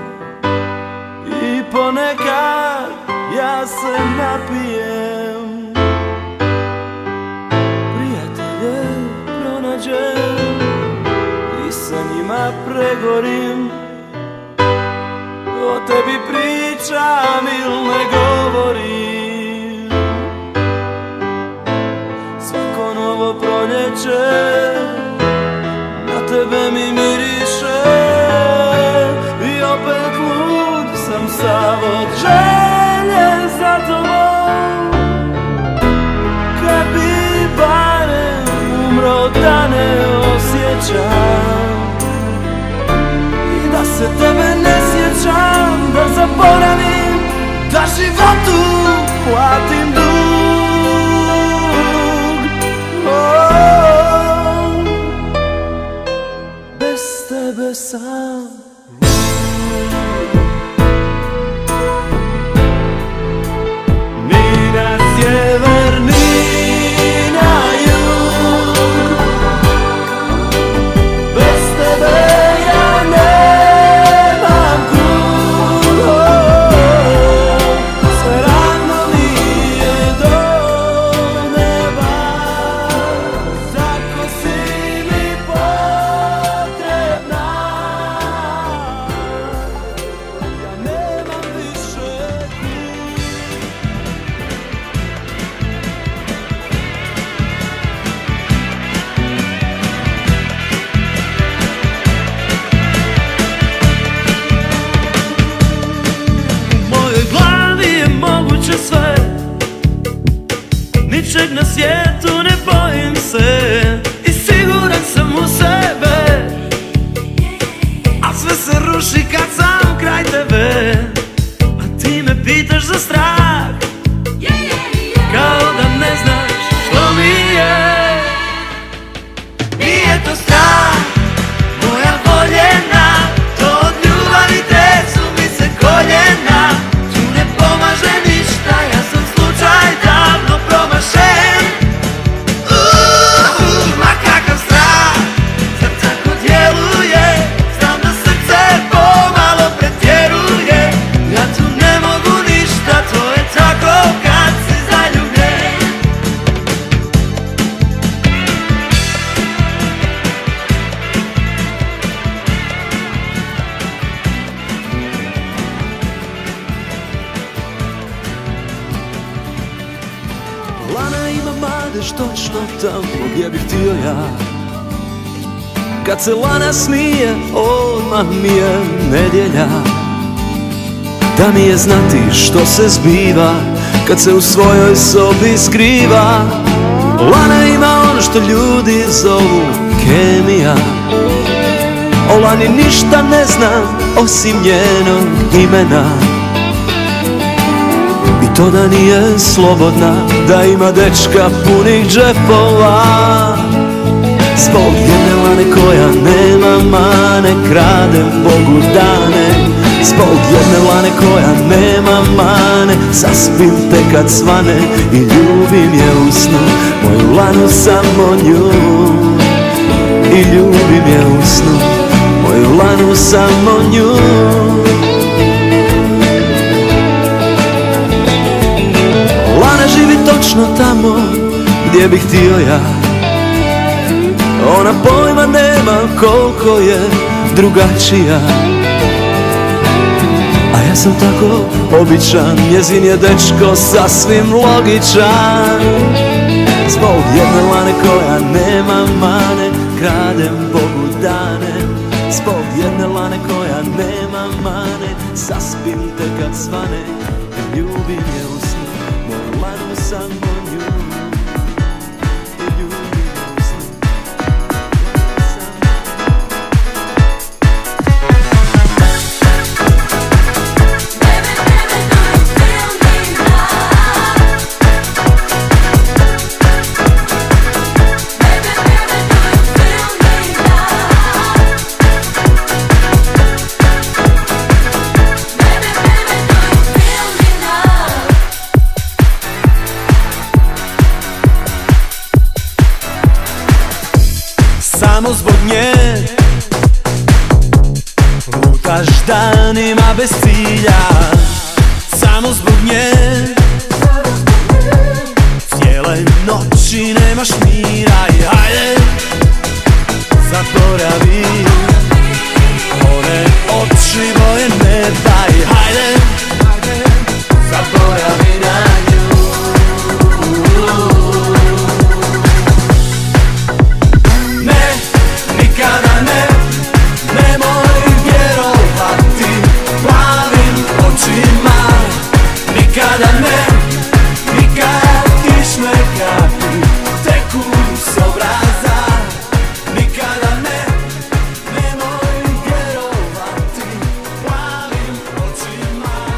i ponekad ja se napijem, prijatelje pronađem i sa njima pregorim. O tebi pričam ili ne govorim, svako novo proljeće tebe mi miriše i opet lud sam sav od želje za tobom. Kad bi barem umro da ne osjećam i da se tebe ne sjećam, da zaboravim, da životu platim dug. Tebe sam ni na sjever, ni na jug, bez tebe ja nemam krug. Sve ravno nije svijetu, ne bojim se i siguran sam u sebe, a sve se ruši kad sam kraj tebe, a ti me pitaš za strah, kao da ne znaš što mi je. Nije to strah, moja voljena, to od ljubavi tresu mi se koljena. Tu ne pomaže ništa, ja sam slučaj davno promašen. Ma kakav strah, zar tako djeluje, znam da srce pomalo pretjeruje. Ja tu ne mogu ništa, to je tako kad si zaljubljen. Lana ima madež točno tamo gdje bih htio ja. Kad se Lana smije, odmah mi je nedjelja. Da mi je znati što se zbiva kad se u svojoj sobi skriva. Lana ima ono što ljudi zovu kemija. O Lani ništa ne znam osim njenog imena. I to da nije slobodna, da ima dečka punih džepova. Zbog jedne Lane koja nema mane, kradem Bogu dane. Zbog jedne Lane koja nema mane, zaspim te kad svane i ljubim je u snu, moju Lanu, samo nju. I ljubim je u snu, moju Lanu, samo nju. Lana živi točno tamo gdje bih htio ja. Ona pojma nema koliko je drugačija, a ja sam tako običan, njezin je dečko sasvim logičan. Zbog jedne Lane koja nema mane, kradem Bogu dane. Zbog jedne Lane koja nema mane, zaspim te kad svane, ljubim je u snu, moju Lanu, samo nju. Samo zbog nje lutaš danima bez cilja. Samo zbog nje cijele noći nemaš mira. I hajde, zaboravi one oči moje neba. I hajde, zaboravi na nju. Nikada ne, nemoj vjerovati plavim očima. Nikada ne, nikad kišne kapi teku s obraza. Nikada ne, nemoj vjerovati plavim očima.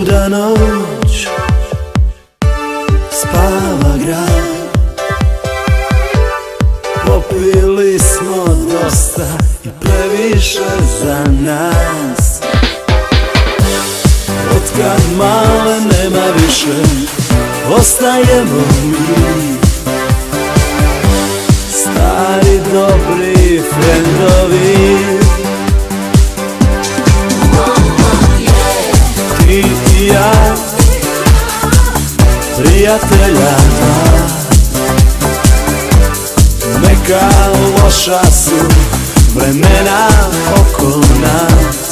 luda noć, spava grad. Popili smo dosta i previše za nas. Otkad male nema više, ostajemo mi, stari dobri frendovi. Ti i ja, prijatelja dva, neka loša su vremena oko nas.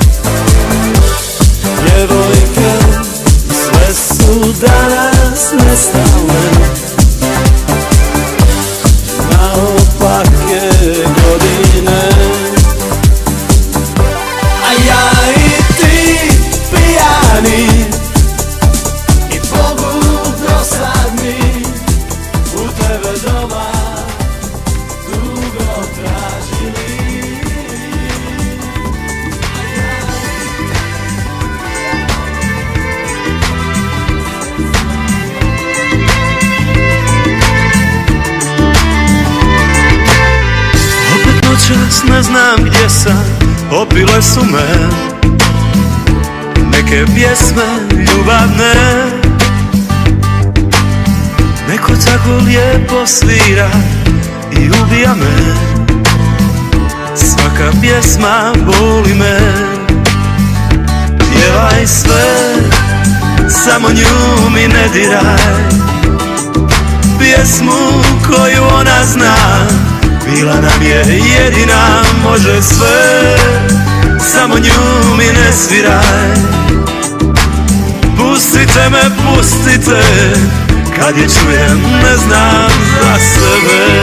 Djevojke, sve su danas nestale, naopake godine. A ja i ti pijani i Bogu dosadni, u tebe doma dugo tražili. Opet noćas ne znam gdje sam, opile su me neke pjesme ljubavne. Neko tako lijepo svira i ubija me, svaka pjesma boli me. Pjevaj sve, samo nju mi ne diraj, pjesmu koju ona zna, bila nam je jedina, može sve, samo nju mi ne sviraj. Pustite me, pustite, kad je čujem ne znam za sebe.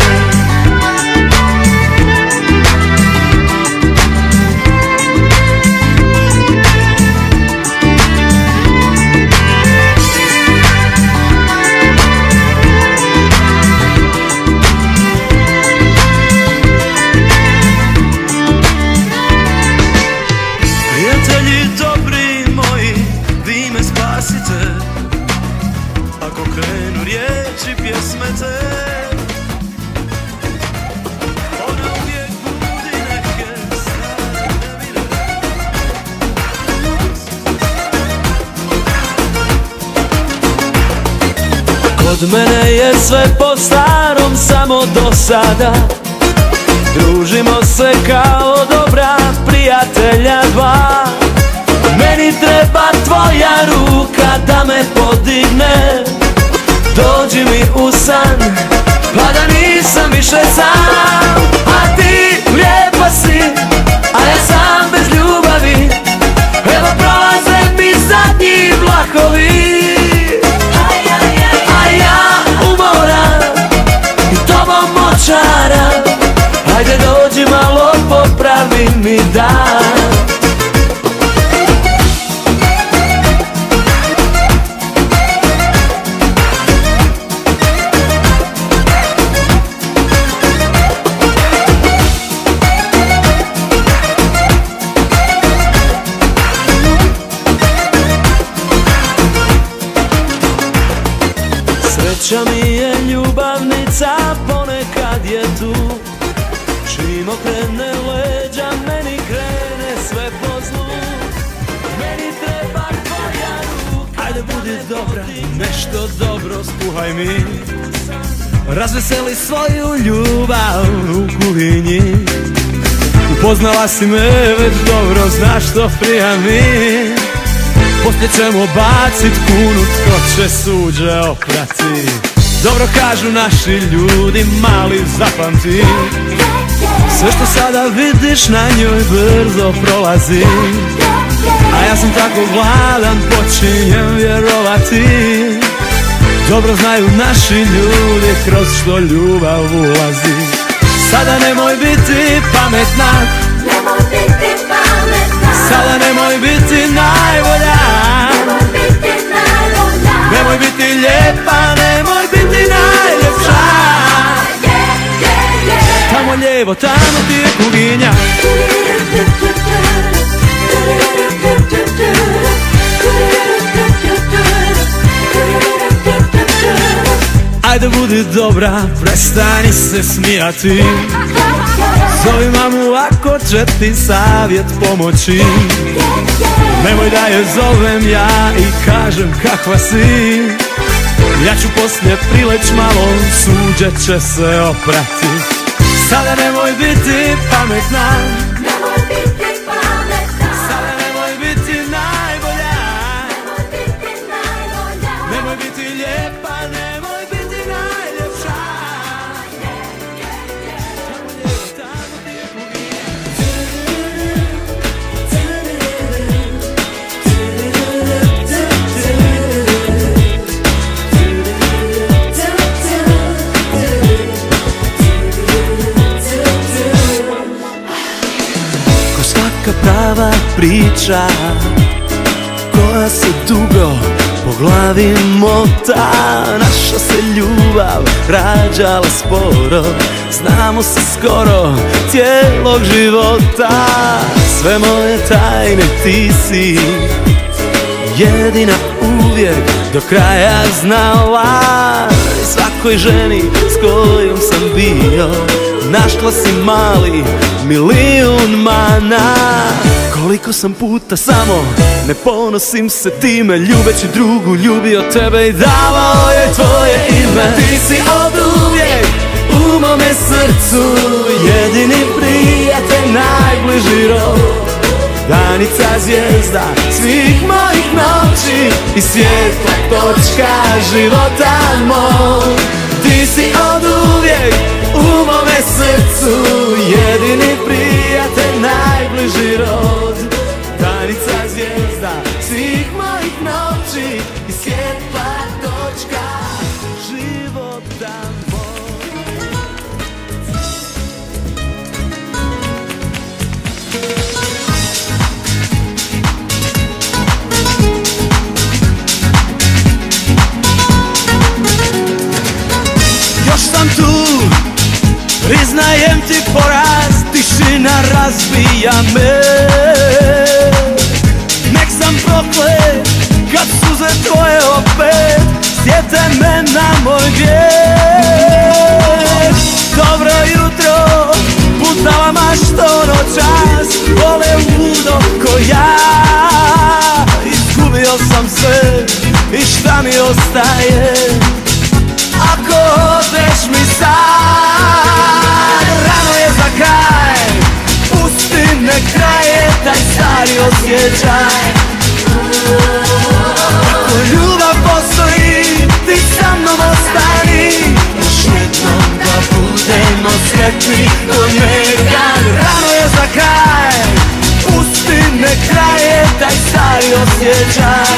Prijatelji dobri moji, vi me spasite, ako krenu riječi pjesme te. Ona uvijek budi neke stare nevire. Kod mene je sve po starom, samo do sada. Družimo se kao dobra prijatelja dva. Meni treba tvoja ruka da me podigne, dođi mi u san, pa da nisam više sam. A ti lijepa si, a ja sam bez ljubavi, evo prolaze mi zadnji vlakovi. A ja umoran i tobom očaran, ajde dođi malo popravi mi dan. Sreća mi je ljubavnica, ponekad je tu, čim okrene leđa, meni krene sve po zlu. Meni treba tvoja ruka, ajde budi dobra, nešto dobro skuhaj mi, razveseli svoju ljubav u kuhinji. Upoznala si me već dobro, znaš što prija mi. Poslije ćemo bacit kunu, tko će suđe oprati. Dobro kažu naši ljudi, mali zapamti, sve što sada vidiš na njoj brzo prolazi. A ja sam tako gladan, počinjem vjerovati. Dobro znaju naši ljudi kroz što ljubav ulazi. Sada nemoj biti pametna, sada nemoj biti najbolja, nemoj biti lijepa, nemoj biti najljepša. Tamo lijevo, tamo ti je kuhinja. Ajde budi dobra, prestani se smijati. Zovi mamu ako će ti savjet pomoći. Nemoj da je zovem ja i kažem kakva si. Ja ću poslije prileć malo, suđe će se oprati. Sada nemoj biti pametna, sada nemoj biti najbolja, nemoj biti lijepa, nemoj biti najljepša. Tamo ti je pogina. Ko svaka prava priča koja se dugo po glavi mota. Naša se ljubav rađala sporo, znamo se skoro cijelog života. Sve moje tajne ti si jedina uvijek do kraja znala. I svakoj ženi s kojom sam bio našla si mali milijun mana. Koliko sam puta samo ne ponosim se time, ljubeći drugu ljubio tebe i davao je tvoje ime. Ti si oduvijek u mome srcu jedini prijatelj, najbliži rod, danica zvijezda svih mojih noći i svjetla točka života moj. Ti si oduvijek u mome srcu jedini prijatelj, najbliži rod, danica zvijezda svih mojih noći i svjetla točka života moj. Još sam tu, priznajem ti poraz, tišina razbija me. Nek sam proklet kad suze tvoje opet sjete me na moj grijeh. Dobro jutro, putala mašto noćas, vole ludo ko ja. Izgubio sam se i šta mi ostaje ako odeš mi sad? Rano je za kraj, pusti nek traje taj stari osjećaj. Ako ljubav postoji, ti sa mnom ostani, još jednom da budemo sretni ko nekad. Rano je za kraj, pusti nek traje taj stari osjećaj.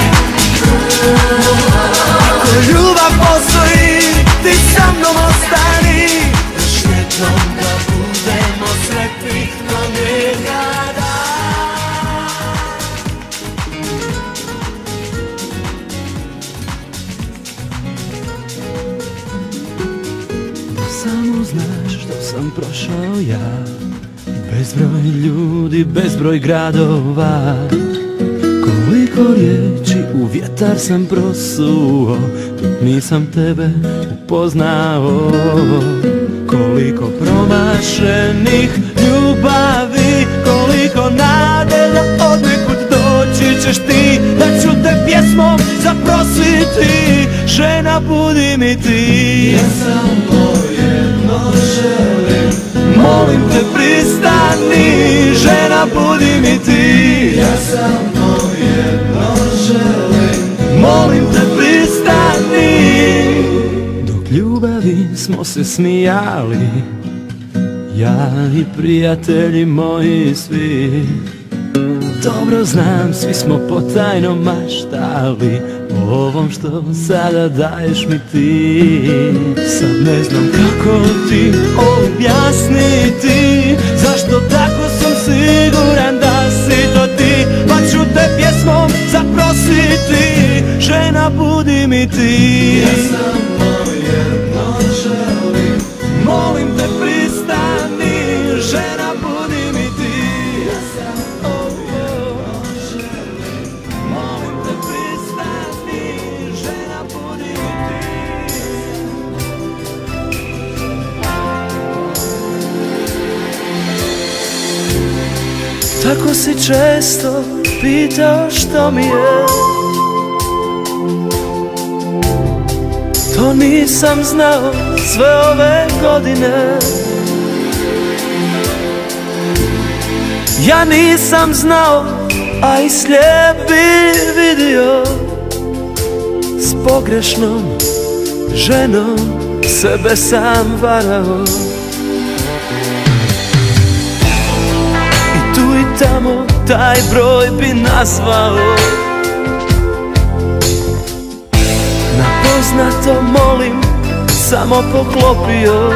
Ako ljubav postoji, ti sa mnom ostani, još jednom da budemo sretni ko nekada. Samo znaš što sam prošao ja, bezbroj ljudi, bezbroj gradova. Koliko riječi u vjetar sam prosuo dok nisam tebe upoznao. Koliko promašenih ljubavi, koliko nade da odnekud doći ćeš ti, da ću te pjesmom zaprositi. Žena budi mi ti, ja samo jedno želim, molim te pristani. Žena budi mi ti, ja samo jedno želim, molim te pristani. Dok ljubavi smo se smijali, ja i prijatelji moji svi. Dobro znam, svi smo potajno maštali o ovom što sada daješ mi ti. Sad ne znam kako ti objasniti zašto tako sam siguran da si to ti, pa ću te pjesmom zaprositi. Žena budi mi ti, ja samo jedno želim, molim te pristani. Žena budi mi ti, ja samo jedno želim, molim te pristani. Žena budi mi ti. Tako si često pitao što mi je, to nisam znao sve ove godine. Ja nisam znao, a i slijep bi vidio, s pogrešnom ženom sebe sam varao. I tu i tamo taj broj bi nazvao, na poznato molim samo poklopio.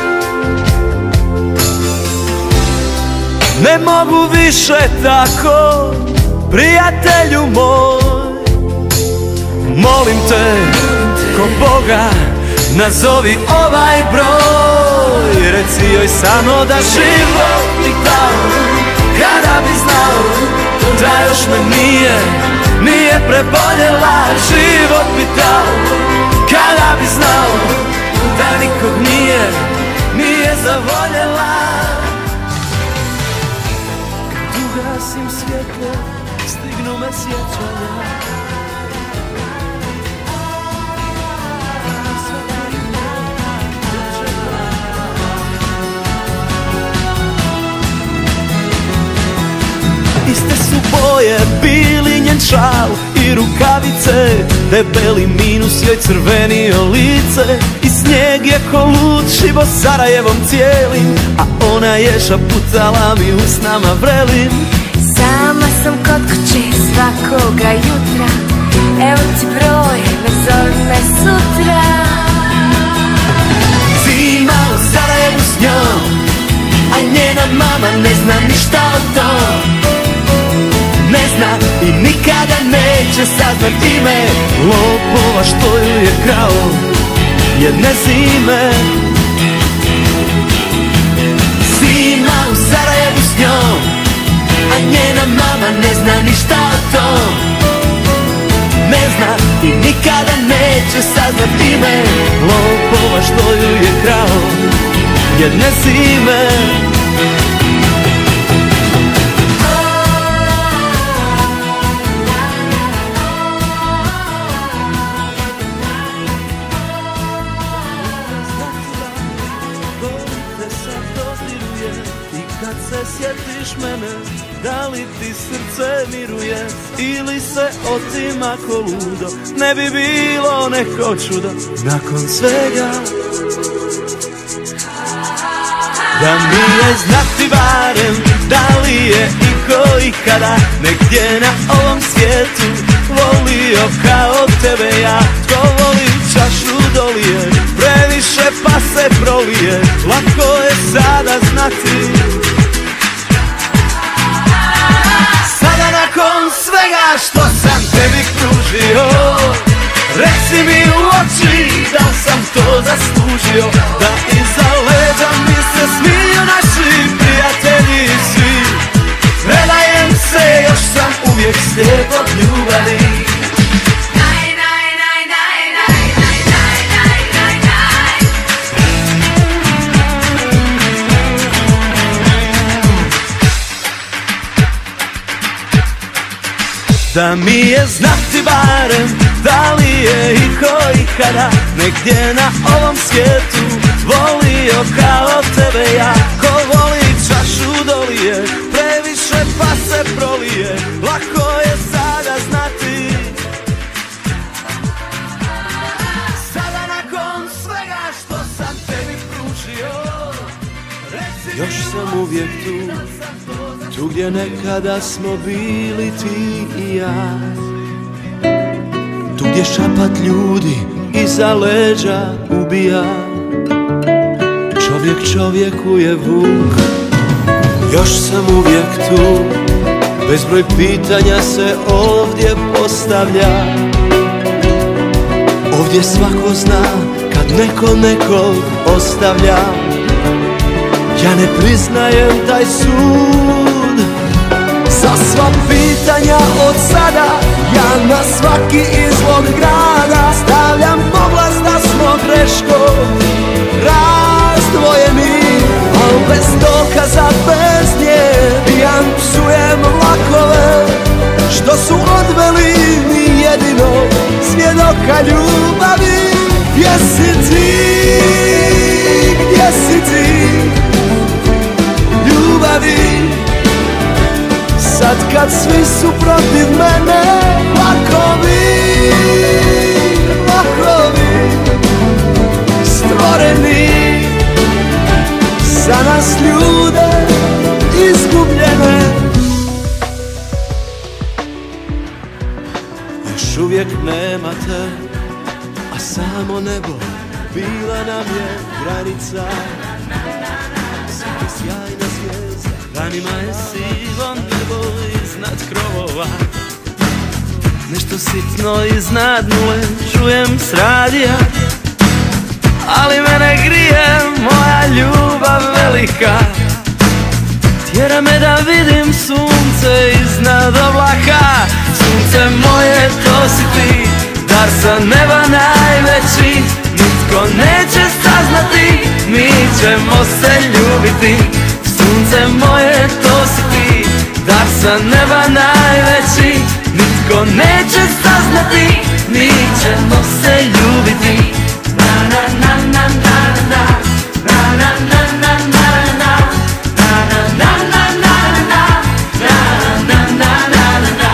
Ne mogu više tako, prijatelju moj, molim te, ko Boga, nazovi ovaj broj. Reci joj samo da život ti dao, kada bi znao da još me nije preboljela. Život mi dao, kada bi znao da nikog nije zavoljela. Kad ugasim svjetlo, stignu me sjećanja. Iste su boje bili njen šal i rukavice, debeli minus joj crvenio lice. I snijeg je ko lud šibo Sarajevom cijelim, a ona je šaputala mi usnama vrelim. Sama sam kod kuće svakoga jutra, evo ti broj, ne zovi me sutra. Zima u Sarajevu s njom, a njena mama ne zna ništa o tom. Ne zna i nikada neće saznat ime lopova što ju je krao jedne zime. Zima u Sarajevu s njom, a njena mama ne zna ništa o tom. Ne zna i nikada neće saznat ime lopova što ju je krao jedne zime. Sjetiš mene, da li ti srce miruje ili se otima ko ludo? Ne bi bilo neko čudo nakon svega, da mi je znati barem da li je iko ikada negdje na ovom svijetu volio kao tebe ja. Tko voli čašu dolije, previše pa se prolije, lako je sada znati. Nakon svega što sam tebi pružio, reci mi u oči da sam to zaslužio, da iza leđa mi se smiju naši prijatelji svi. Predajem se, još sam uvijek slijep od ljubavi. Da mi je znati barem da li je iko ikada negdje na ovom svijetu volio kao tebe ja. Ko voli čašu dolije, previše pa se prolije, lako je sada znati. Sada nakon svega što sam tebi pružio, još sam uvijek tu, tu gdje nekada smo bili ti i ja. Tu gdje šapat ljudi iza leđa ubija. Čovjek čovjeku je vuk, još sam uvijek tu. Bezbroj pitanja se ovdje postavlja. Ovdje svako zna kad neko nekog ostavlja. Ja ne priznajem taj sud. Za sva pitanja od sada, ja na svaki izlog grada stavljam oglas da smo greško razdvojeni, al bez dokaza, bez nje pijan psujem što su odveli mi jedinog svjedoka ljubavi. Gdje si ti, gdje si ti, ljubavi? Sad kad svi su protiv mene, lakovi, lakovi, stvoreni za nas ljude izgubljene. Još uvijek nema te, a samo nebo bila nam je granica. Sve sjajna zvijezda, danima je sivo nebo iznad krovova. Nešto sitno iznad nule čujem s radija, ali mene grije moja ljubav velika. Tjera me da vidim sunce iznad oblaka. Sunce moje, to si ti, dar sa neba najveći. Nitko neće saznati, mi ćemo se ljubiti. Sunce moje, to si ti, dar sa neba najveći. Nitko neće saznati, mi ćemo se ljubiti. Na na na na na na, na na na na na na, na na na na na na, na na na na.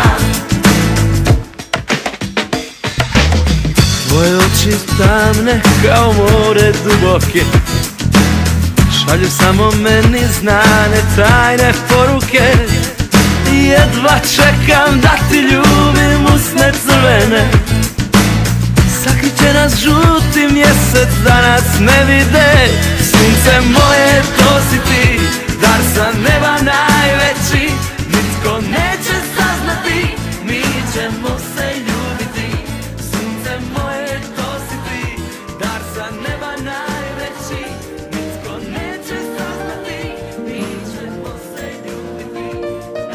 Tvoje oči tamne kao more duboke, šalju samo meni znane tajne poruke. Jedva čekam da ti ljubim usne crvene. Sakrit će nas žuti mjesec da nas ne vide. Sunce moje, to si ti, dar sa neba najveći. Nitko neće saznati, mi ćemo se ljubiti. Sunce moje, to si ti, dar sa neba najveći. Nitko neće saznati, mi ćemo se ljubiti.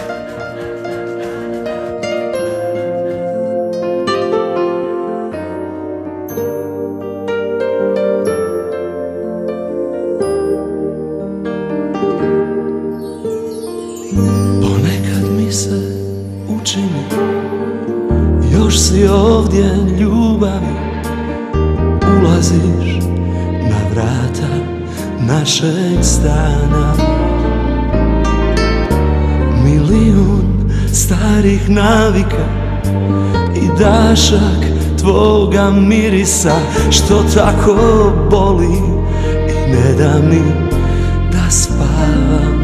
Ponekad mi se učini, još si ovdje ljubavi. Ulaziš na vrata našeg stana. Milijun starih navika i dašak tvoga mirisa, što tako boli i ne da mi da spavam.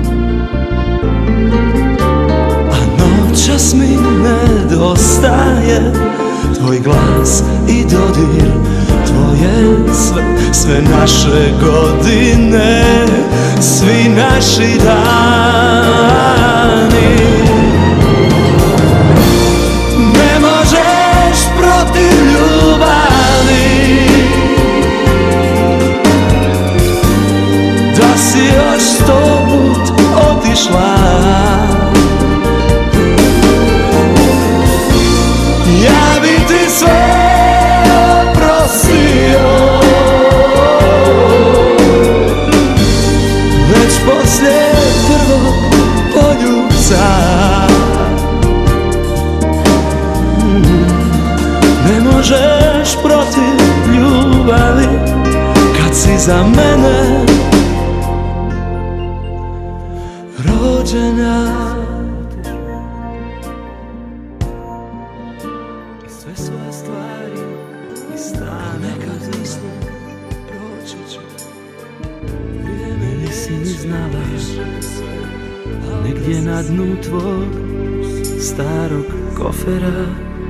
A noćas mi nedostaje tvoj glas i dodir, tvoje sve naše godine, svi naši dani. Ne možeš protiv ljubavi, da si još 100 put otišla. Ja bi ti sve oprostio, već poslije prvog poljubca. Ne možeš protiv ljubavi, kad si za mene rođena. I sve svoje stvari i strane kad mislim proći ću. Nisi ni znala, negdje na dnu tvog starog kofera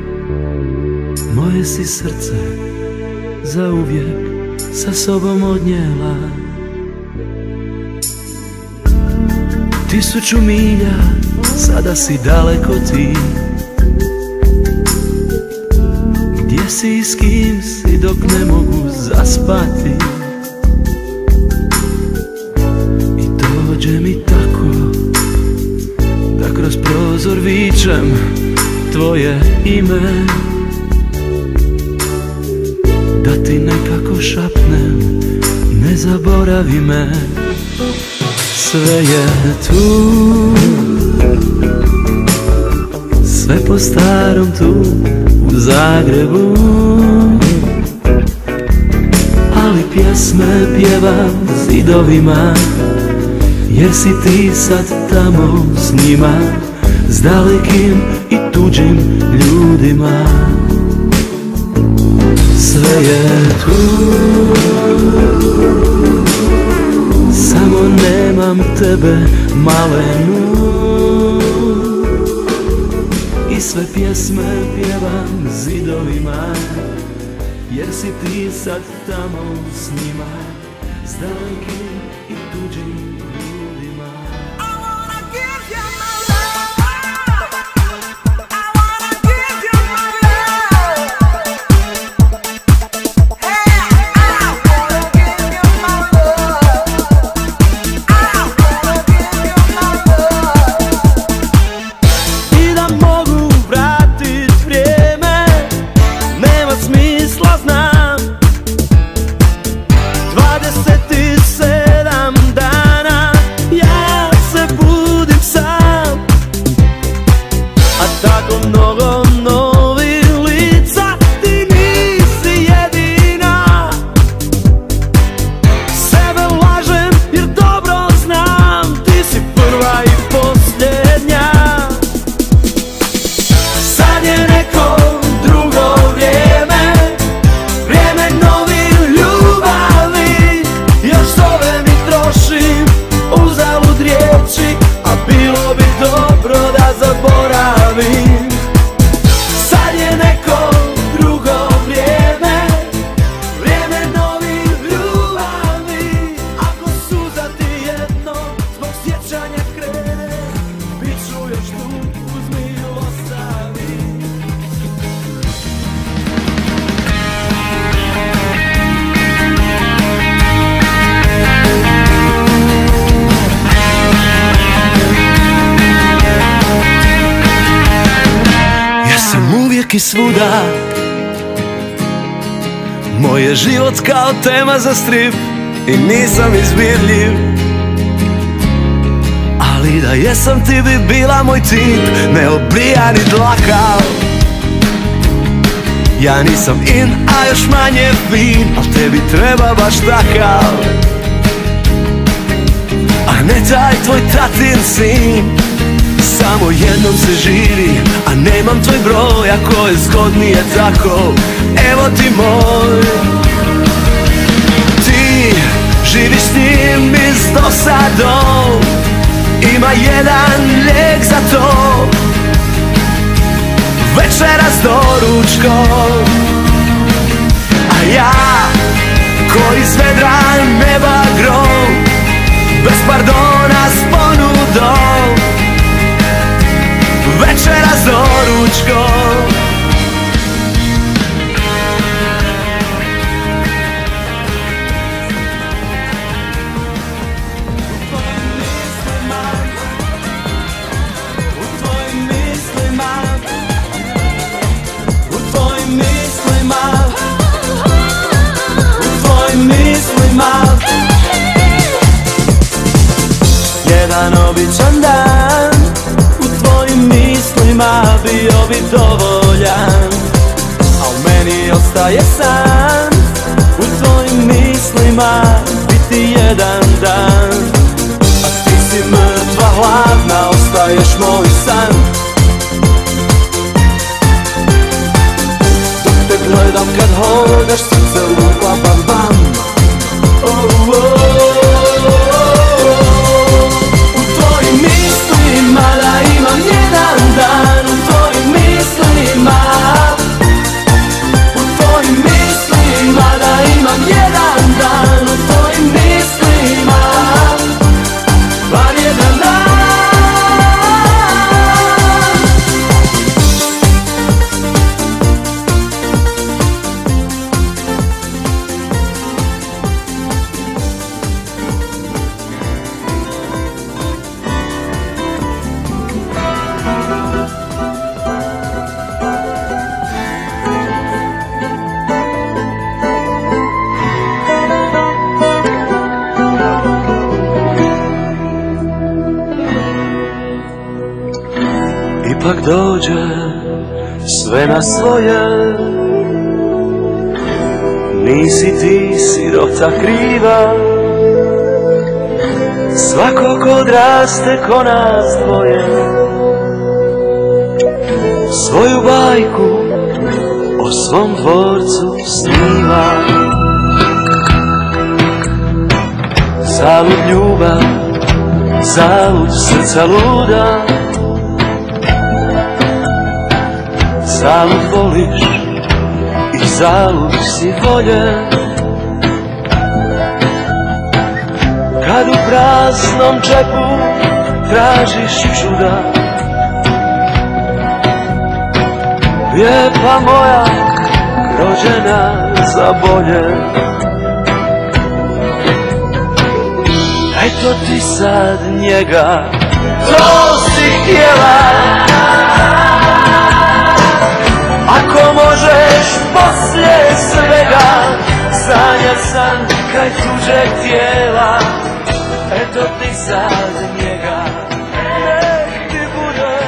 moje si srce zauvijek sa sobom odnijela. 1000 milja, sada si daleko ti. Gdje si i s kim si dok ne mogu zaspati? I dođe mi tako da kroz prozor vičem tvoje ime, da ti nekako šapnem ne zaboravi me. Sve je tu, sve po starom tu u Zagrebu. Ali pjesme pjevam zidovima, jer si ti sad tamo s njima, s dalekim i tuđim ljudima. Sve je tu, samo nemam tebe, malenu. I sve pjesme pjevam zidovima, jer si ti sad tamo s njima, s dalekim i tuđim ljudima. I svuda, moj je život kao tema za strip i nisam izbirljiv. Ali da jesam ti bi bila moj tip, neobrijani dlakav. Ja nisam in, a još manje fin, al tebi treba baš takav. A ne taj tvoj tatin sin. Samo jednom se živi, a nemam tvoj broj, ako je zgodnije tako, evo ti moj. Ti živiš s njim i s dosadom, ima jedan lijek za to, večeras do ručkom. A ja, koji iz vedra neba grom, bez pardona s ponudom, večeras do ručkom. U tvojim mislima, u tvojim mislima, u tvojim mislima. Jedan običan dan u tvojim mislima bio bi dovoljan, a u meni ostaje san u tvojim mislima biti jedan dan. A ti si mrtva hladna, ostaješ moj san. Dok te gledam kad hodaš, srce lupa bam bam. U tvojim mislima da imam jedan dan, u tvojim mislima, u tvojim mislima da imam jedan dan, u tvojim mislima, bar jedan dan. ipak dođe sve na svoje. Nisi ti sirota kriva, svako ko odraste ko nas dvoje, svoju bajku o svom dvorcu sniva. Zalud ljubav, zalud srca luda, zalud voliš i zalud si volje. Kad u praznom džepu tražiš čuda, lijepa moja rođena za bolje. Eto ti sad njega, to si htjela. Ako možeš poslije svega, sanjat sam kraj tuđeg tijela. Eto ti sad njega, nek ti bude.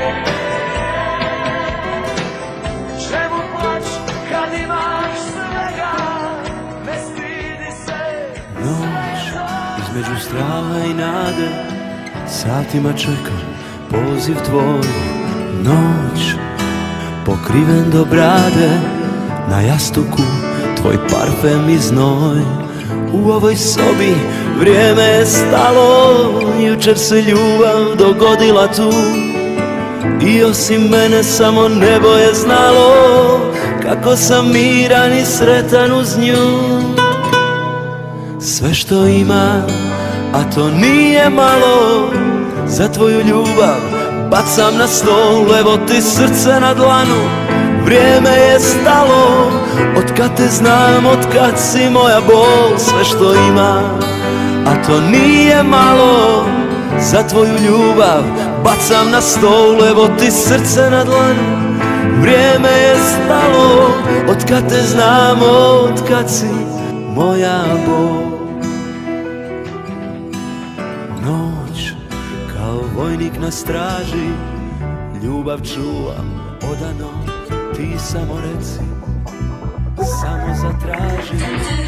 Čemu plać kad imaš svega, ne stidi se. Noć između straha i nade, satima čekam poziv tvoj. Noć pokriven do brade, na jastuku tvoj parfem i znoj. U ovoj sobi vrijeme je stalo, jučer se ljubav dogodila tu. I osim mene samo nebo je znalo kako sam miran i sretan uz nju. Sve što ima, a to nije malo, za tvoju ljubav bacam na stol. Evo ti srce na dlanu, vrijeme je stalo. Otkad te znam, otkad si moja bol. Sve što ima, a to nije malo, za tvoju ljubav bacam na stol. Evo ti srce na dlanu, vrijeme je stalo. Otkad te znam, otkad si moja bol. Noć kao vojnik na straži, ljubav čuvam odano. Ti samo reci, samo zatraži.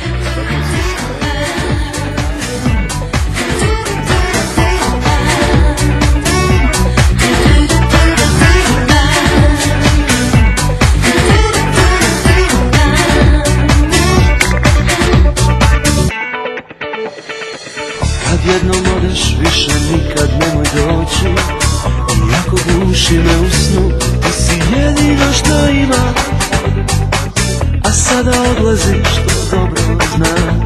Kad jednom odeš, više nikad nemoj doći. Iako guši me u snu, ti si jedino što ima. A sada odlaziš, to dobro znam.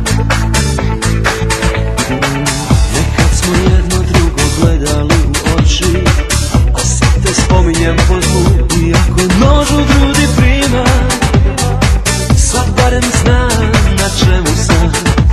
Nekad smo jedno drugo gledali u oči, a sad te spominjem po zlu. Iako nož u grudi prima, sad barem znam na čemu sam.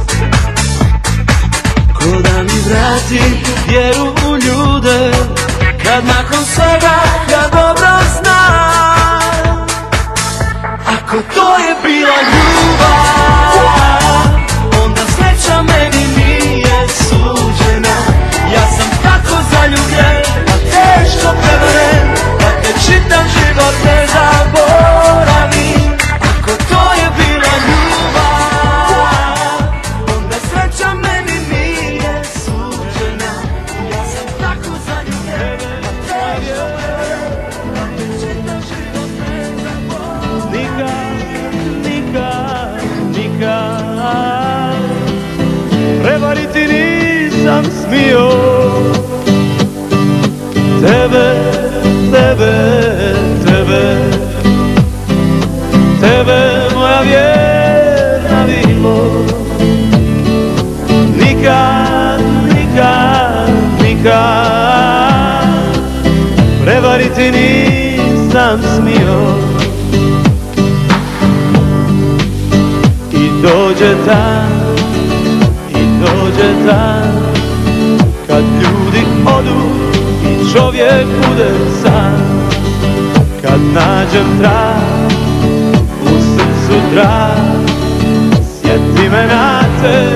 Ko da mi vrati vjeru u ljude, kad nakon svega ja dobro znam. Ako to je bila ljubav, onda sreća meni nije suđena. Ja sam tako zaljubljen, a teško prevaren, da te čitam život ne zaboravim. Ako to je bila ljubav, onda sreća meni nije suđena. Ja sam tako zaljubljen, a teško prevaren, da te čitam život ne zaboravim. Nikad prevariti nisam smio. Tebe moja vjerna bilo. Nikad prevariti nisam smio. I dođe dan kad ljudi odu i čovjek bude sam. Kad nađem trag u srcu drag, sjeti me na te,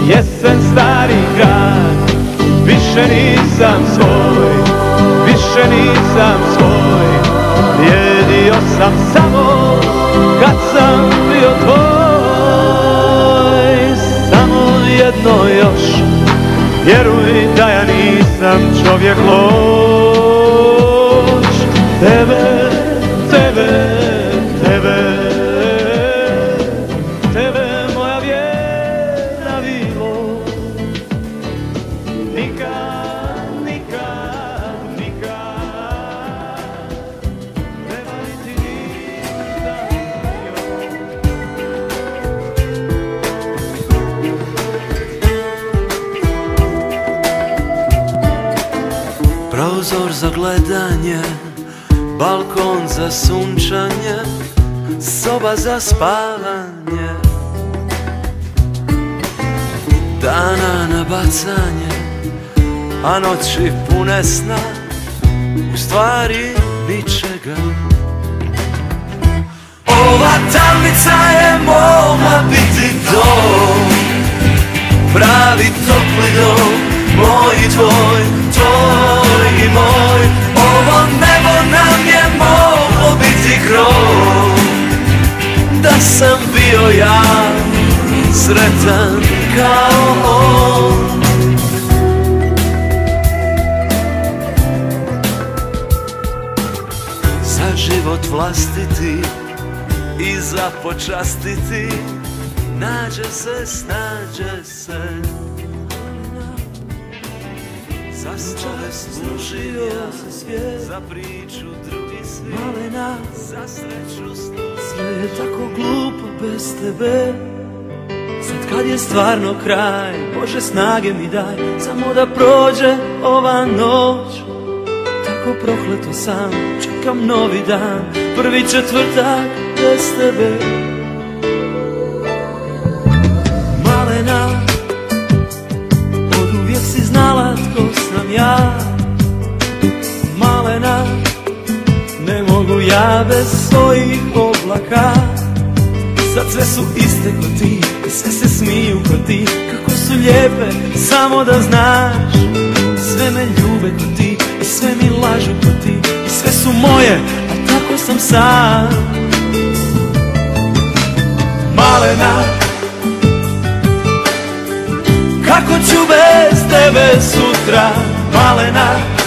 jesen stari grad. Više nisam svoj, više nisam svoj, vrijedio sam samo kad sam bio tvoj. Samo jedno još, vjeruj da ja nisam čovjek loš. Tebe, tebe, tebe, tebe moja vjerna vilo. Nikad, nikad, nikad nema niti ništa još. Prozor za gledanje, balkon za sunčanje, soba za spavanje, dana na bacanje, a noći pune sna, u stvari ničega. Ova tamnica je mogla biti dom, pravi topli dom, moj i tvoj, tvoj i moj. Ovo nebo nam je moglo biti krov, da sam bio ja sretan kao on. Za život vlastiti i za počastiti, nađe se, snađe se. Za slove služio se svijet, za priču drugi svijet, malena, za sreću služio. Sve je tako glupo bez tebe, sad kad je stvarno kraj, Bože snage mi daj, samo da prođe ova noć. Tako prohleto sam, čekam novi dan, prvi četvrtak bez tebe. Malena, oduvijek si znala tko sam ja. Malena, ne mogu ja bez svojih oblaka. Sad sve su iste ko ti i sve se smiju ko ti. Kako su lijepe, samo da znaš. Sve me ljube ko ti i sve mi lažu ko ti. I sve su moje, a tako sam sam. Malena, kako ću bez tebe sutra, malena.